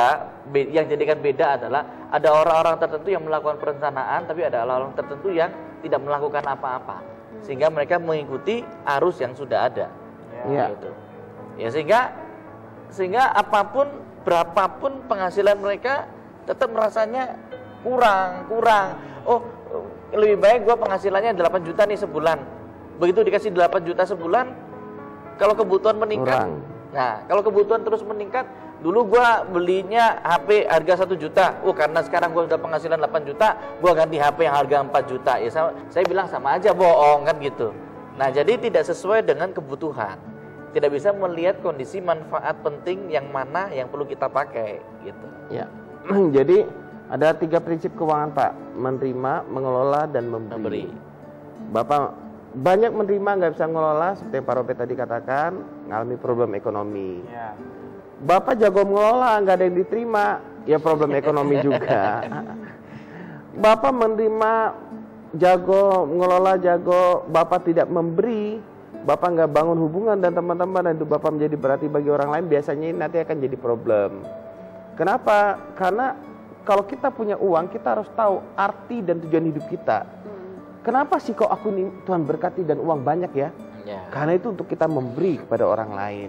beda adalah ada orang-orang tertentu yang melakukan perencanaan, tapi ada orang tertentu yang tidak melakukan apa-apa, sehingga mereka mengikuti arus yang sudah ada. Gitu. Ya sehingga apapun berapapun penghasilan mereka tetap merasanya kurang. Oh, lebih baik gua penghasilannya 8 juta nih sebulan. Begitu dikasih 8 juta sebulan, kalau kebutuhan meningkat. Nah, kalau kebutuhan terus meningkat, dulu gua belinya HP harga 1 juta. Oh, karena sekarang gua udah penghasilan 8 juta, gua ganti HP yang harga 4 juta. Ya saya bilang sama aja bohong kan gitu. Nah, jadi tidak sesuai dengan kebutuhan. Tidak bisa melihat kondisi manfaat penting yang mana yang perlu kita pakai gitu. Ya. Jadi ada 3 prinsip keuangan, Pak. Menerima, mengelola, dan memberi. Bapak banyak menerima nggak bisa mengelola, seperti yang Pak Robert tadi katakan, mengalami problem ekonomi. Bapak jago mengelola, nggak ada yang diterima, ya problem ekonomi juga. Bapak menerima, jago mengelola, Bapak tidak memberi, Bapak nggak bangun hubungan dan teman-teman dan itu Bapak menjadi berarti bagi orang lain, biasanya ini nanti akan jadi problem. Kenapa? Karena kalau kita punya uang, kita harus tahu arti dan tujuan hidup kita. Kenapa sih kok aku nih Tuhan berkati dan uang banyak ya? Karena itu untuk kita memberi kepada orang lain.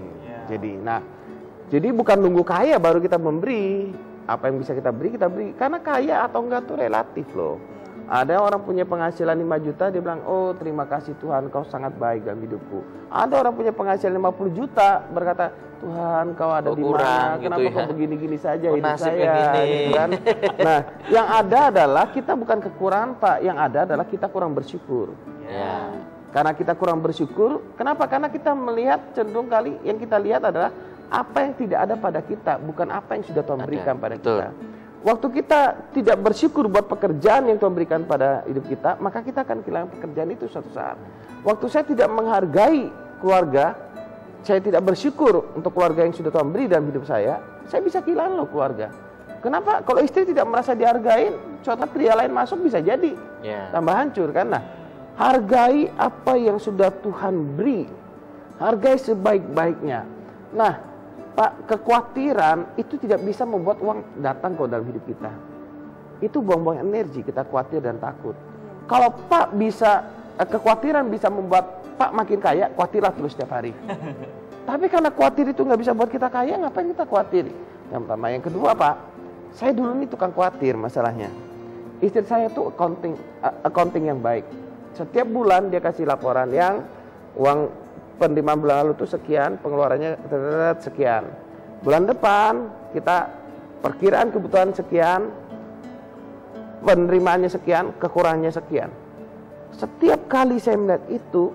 Jadi bukan nunggu kaya baru kita memberi. Apa yang bisa kita beri, kita beri. Karena kaya atau enggak itu relatif loh. Ada orang punya penghasilan 5 juta, dia bilang, oh terima kasih Tuhan, kau sangat baik dalam hidupku. Ada orang punya penghasilan 50 juta, berkata, Tuhan kau ada di mana, kenapa kau begini-gini saja hidup saya, gitu kan. Nah, yang ada adalah kita bukan kekurangan, Pak, yang ada adalah kita kurang bersyukur. Karena kita kurang bersyukur, kenapa? Karena kita melihat cenderung kali yang kita lihat adalah apa yang tidak ada pada kita, bukan apa yang sudah Tuhan berikan pada kita. Waktu kita tidak bersyukur buat pekerjaan yang Tuhan berikan pada hidup kita, maka kita akan kehilangan pekerjaan itu suatu saat. Waktu saya tidak menghargai keluarga, saya tidak bersyukur untuk keluarga yang sudah Tuhan beri dalam hidup saya bisa kehilangan loh keluarga. Kenapa? Kalau istri tidak merasa dihargain, suatu pria lain masuk bisa jadi tambah hancur kan. Nah, hargai apa yang sudah Tuhan beri, hargai sebaik-baiknya. Nah, Pak, kekhawatiran itu tidak bisa membuat uang datang ke dalam hidup kita. Itu buang-buang energi, kita khawatir dan takut. Kalau Pak bisa, kekhawatiran bisa membuat Pak makin kaya, khawatirlah terus setiap hari. Tapi karena khawatir itu nggak bisa buat kita kaya, ngapain kita khawatir? Yang pertama. Yang kedua, Pak, saya dulu ini tukang khawatir masalahnya. Istri saya tuh accounting yang baik. Setiap bulan dia kasih laporan yang uang penerimaan bulan lalu tuh sekian, pengeluarannya sekian. Bulan depan kita perkiraan kebutuhan sekian, penerimaannya sekian, kekurangannya sekian. Setiap kali saya melihat itu,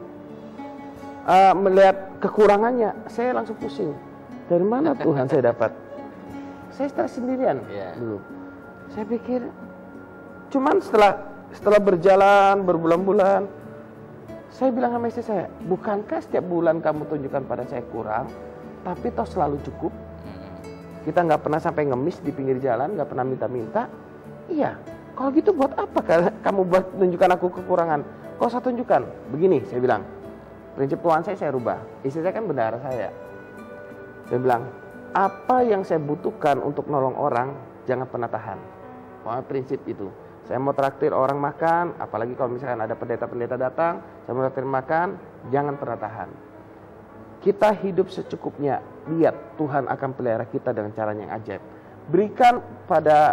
melihat kekurangannya, saya langsung pusing. Dari mana Tuhan saya dapat? Saya stres sendirian dulu. Saya pikir, cuman setelah berjalan berbulan-bulan, saya bilang sama istri saya, bukankah setiap bulan kamu tunjukkan pada saya kurang, tapi toh selalu cukup? Kita nggak pernah sampai ngemis di pinggir jalan, nggak pernah minta-minta. Iya, kalau gitu buat apa kamu buat tunjukkan aku kekurangan? Kau usah tunjukkan. Begini, saya bilang, prinsip keuangan saya rubah. Istri saya kan bendahara saya. Saya bilang, apa yang saya butuhkan untuk nolong orang, jangan pernah tahan. Pokoknya prinsip itu. Saya mau traktir orang makan, apalagi kalau misalkan ada pendeta-pendeta datang, saya mau traktir makan, jangan pernah tahan. Kita hidup secukupnya, lihat Tuhan akan pelihara kita dengan caranya yang ajaib. Berikan pada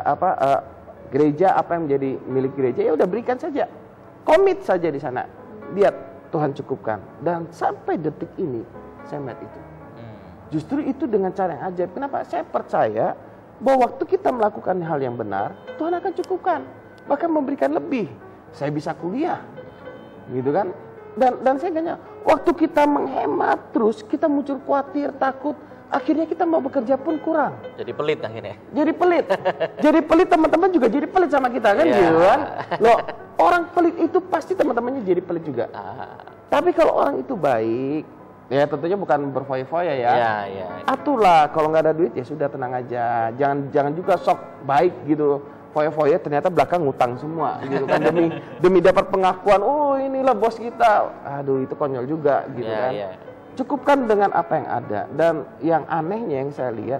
gereja apa yang menjadi milik gereja, ya udah berikan saja. Komit saja di sana. Lihat Tuhan cukupkan. Dan sampai detik ini saya melihat itu. Justru itu dengan cara yang ajaib. Kenapa? Saya percaya bahwa waktu kita melakukan hal yang benar, Tuhan akan cukupkan. Bahkan memberikan lebih. Saya bisa kuliah. Gitu kan? Dan saya gak waktu kita menghemat terus, kita muncul khawatir, takut, akhirnya kita mau bekerja pun kurang. Jadi pelit akhirnya. Jadi pelit. Jadi pelit, teman-teman juga jadi pelit sama kita kan, gitu kan? Loh, orang pelit itu pasti teman-temannya jadi pelit juga. Tapi kalau orang itu baik, ya tentunya bukan berfoya-foya ya. Aturlah, kalau nggak ada duit ya sudah, tenang aja. Jangan juga sok baik gitu. Foya-foya ternyata belakang ngutang semua gitu kan, demi dapat pengakuan, oh inilah bos kita. Aduh, itu konyol juga gitu kan. Cukupkan dengan apa yang ada. Dan yang anehnya yang saya lihat,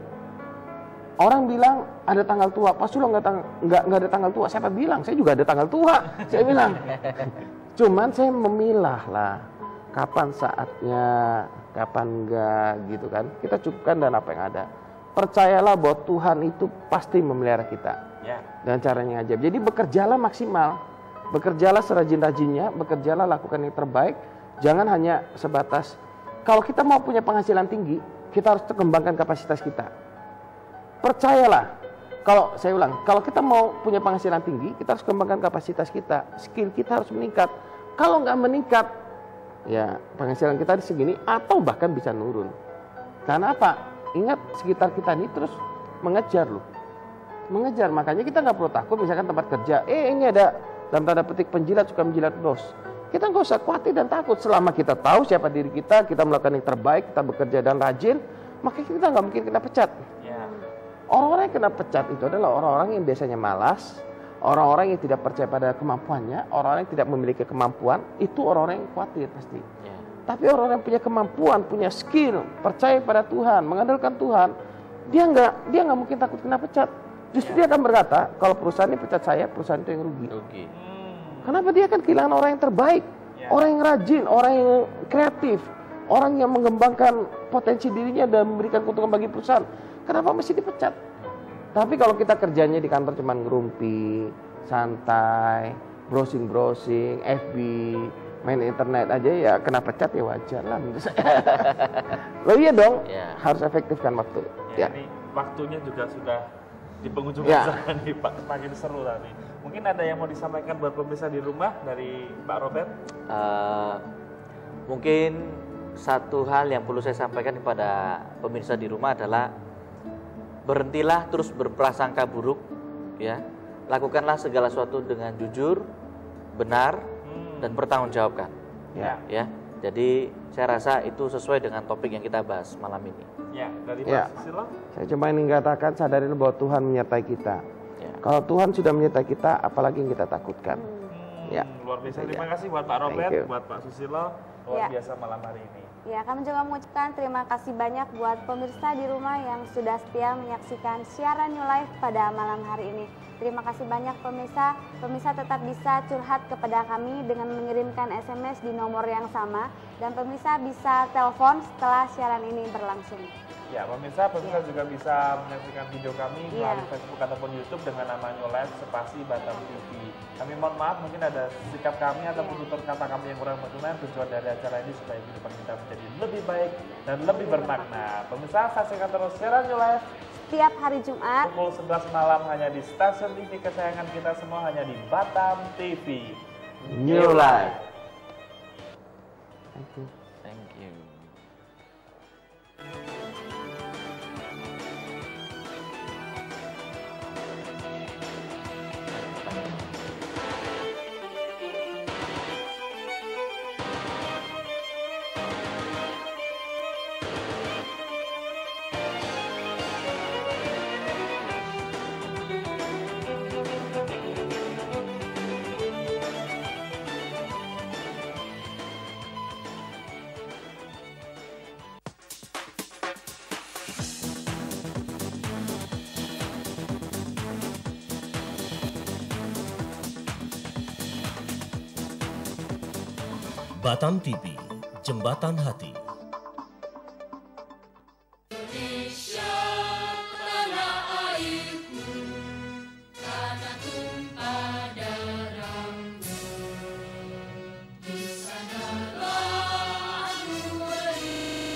orang bilang ada tanggal tua, pas lu nggak ada tanggal tua. Siapa bilang? Saya juga ada tanggal tua. Saya bilang. Cuman saya memilah lah, kapan saatnya, kapan enggak gitu kan. Kita cukupkan dengan apa yang ada. Percayalah bahwa Tuhan itu pasti memelihara kita. Dengan caranya ajaib. Jadi bekerjalah maksimal, bekerjalah serajin-rajinnya, bekerjalah lakukan yang terbaik. Jangan hanya sebatas, kalau kita mau punya penghasilan tinggi, kita harus kembangkan kapasitas kita. Percayalah, kalau saya ulang, kalau kita mau punya penghasilan tinggi, kita harus kembangkan kapasitas kita, skill kita harus meningkat. Kalau nggak meningkat, ya penghasilan kita segini atau bahkan bisa nurun. Karena apa? Ingat, sekitar kita ini terus mengejar loh. Mengejar, makanya kita nggak perlu takut misalkan tempat kerja, ini ada dalam tanda petik penjilat suka menjilat bos. Kita nggak usah khawatir dan takut selama kita tahu siapa diri kita melakukan yang terbaik, kita bekerja dan rajin, maka kita nggak mungkin kena pecat. Orang-orang yang kena pecat itu adalah orang-orang yang biasanya malas, orang-orang yang tidak percaya pada kemampuannya, orang-orang yang tidak memiliki kemampuan, itu orang-orang yang khawatir pasti. Tapi orang-orang yang punya kemampuan, punya skill, percaya pada Tuhan, mengandalkan Tuhan, dia nggak mungkin takut kena pecat. Justru dia akan berkata, kalau perusahaan ini pecat saya, perusahaan itu yang rugi. Kenapa? Dia akan kehilangan orang yang terbaik, orang yang rajin, orang yang kreatif, orang yang mengembangkan potensi dirinya dan memberikan keuntungan bagi perusahaan. Kenapa mesti dipecat? Tapi kalau kita kerjanya di kantor cuma ngerumpi, santai, browsing, FB, main internet aja, ya kena pecat ya wajar lah menurut saya. Loh iya dong, harus efektifkan waktu. Ini waktunya juga sudah di penghujung acara nih Pak, makin seru tadi. Mungkin ada yang mau disampaikan buat pemirsa di rumah dari Pak Robert? Mungkin satu hal yang perlu saya sampaikan kepada pemirsa di rumah adalah berhentilah terus berprasangka buruk, ya. Lakukanlah segala sesuatu dengan jujur, benar, dan bertanggungjawabkan. Ya. Jadi saya rasa itu sesuai dengan topik yang kita bahas malam ini. Dari Pak Susilo? Saya cuma ingin katakan, sadari bahwa Tuhan menyertai kita. Kalau Tuhan sudah menyertai kita, apalagi yang kita takutkan. Luar biasa. Terima kasih buat Pak Robert, buat Pak Susilo, luar biasa malam hari ini. Ya, kami juga mengucapkan terima kasih banyak buat pemirsa di rumah yang sudah setia menyaksikan siaran New Life pada malam hari ini. Terima kasih banyak pemirsa. Pemirsa tetap bisa curhat kepada kami dengan mengirimkan SMS di nomor yang sama. Dan pemirsa bisa telepon setelah siaran ini berlangsung. Ya, pemirsa juga bisa menyaksikan video kami melalui Facebook ataupun YouTube dengan nama New Life spasi Batam TV. Kami mohon maaf, mungkin ada sikap kami ataupun tutur kata kami yang kurang berkenan. Tujuan dari acara ini supaya kehidupan kita menjadi lebih baik dan lebih bermakna. Pemirsa, saksikan terus siaran New Life setiap hari Jumat pukul 11 malam hanya di stasiun TV kesayangan kita semua, hanya di Batam TV. New Life. Thank you. Batam TV, Jembatan Hati.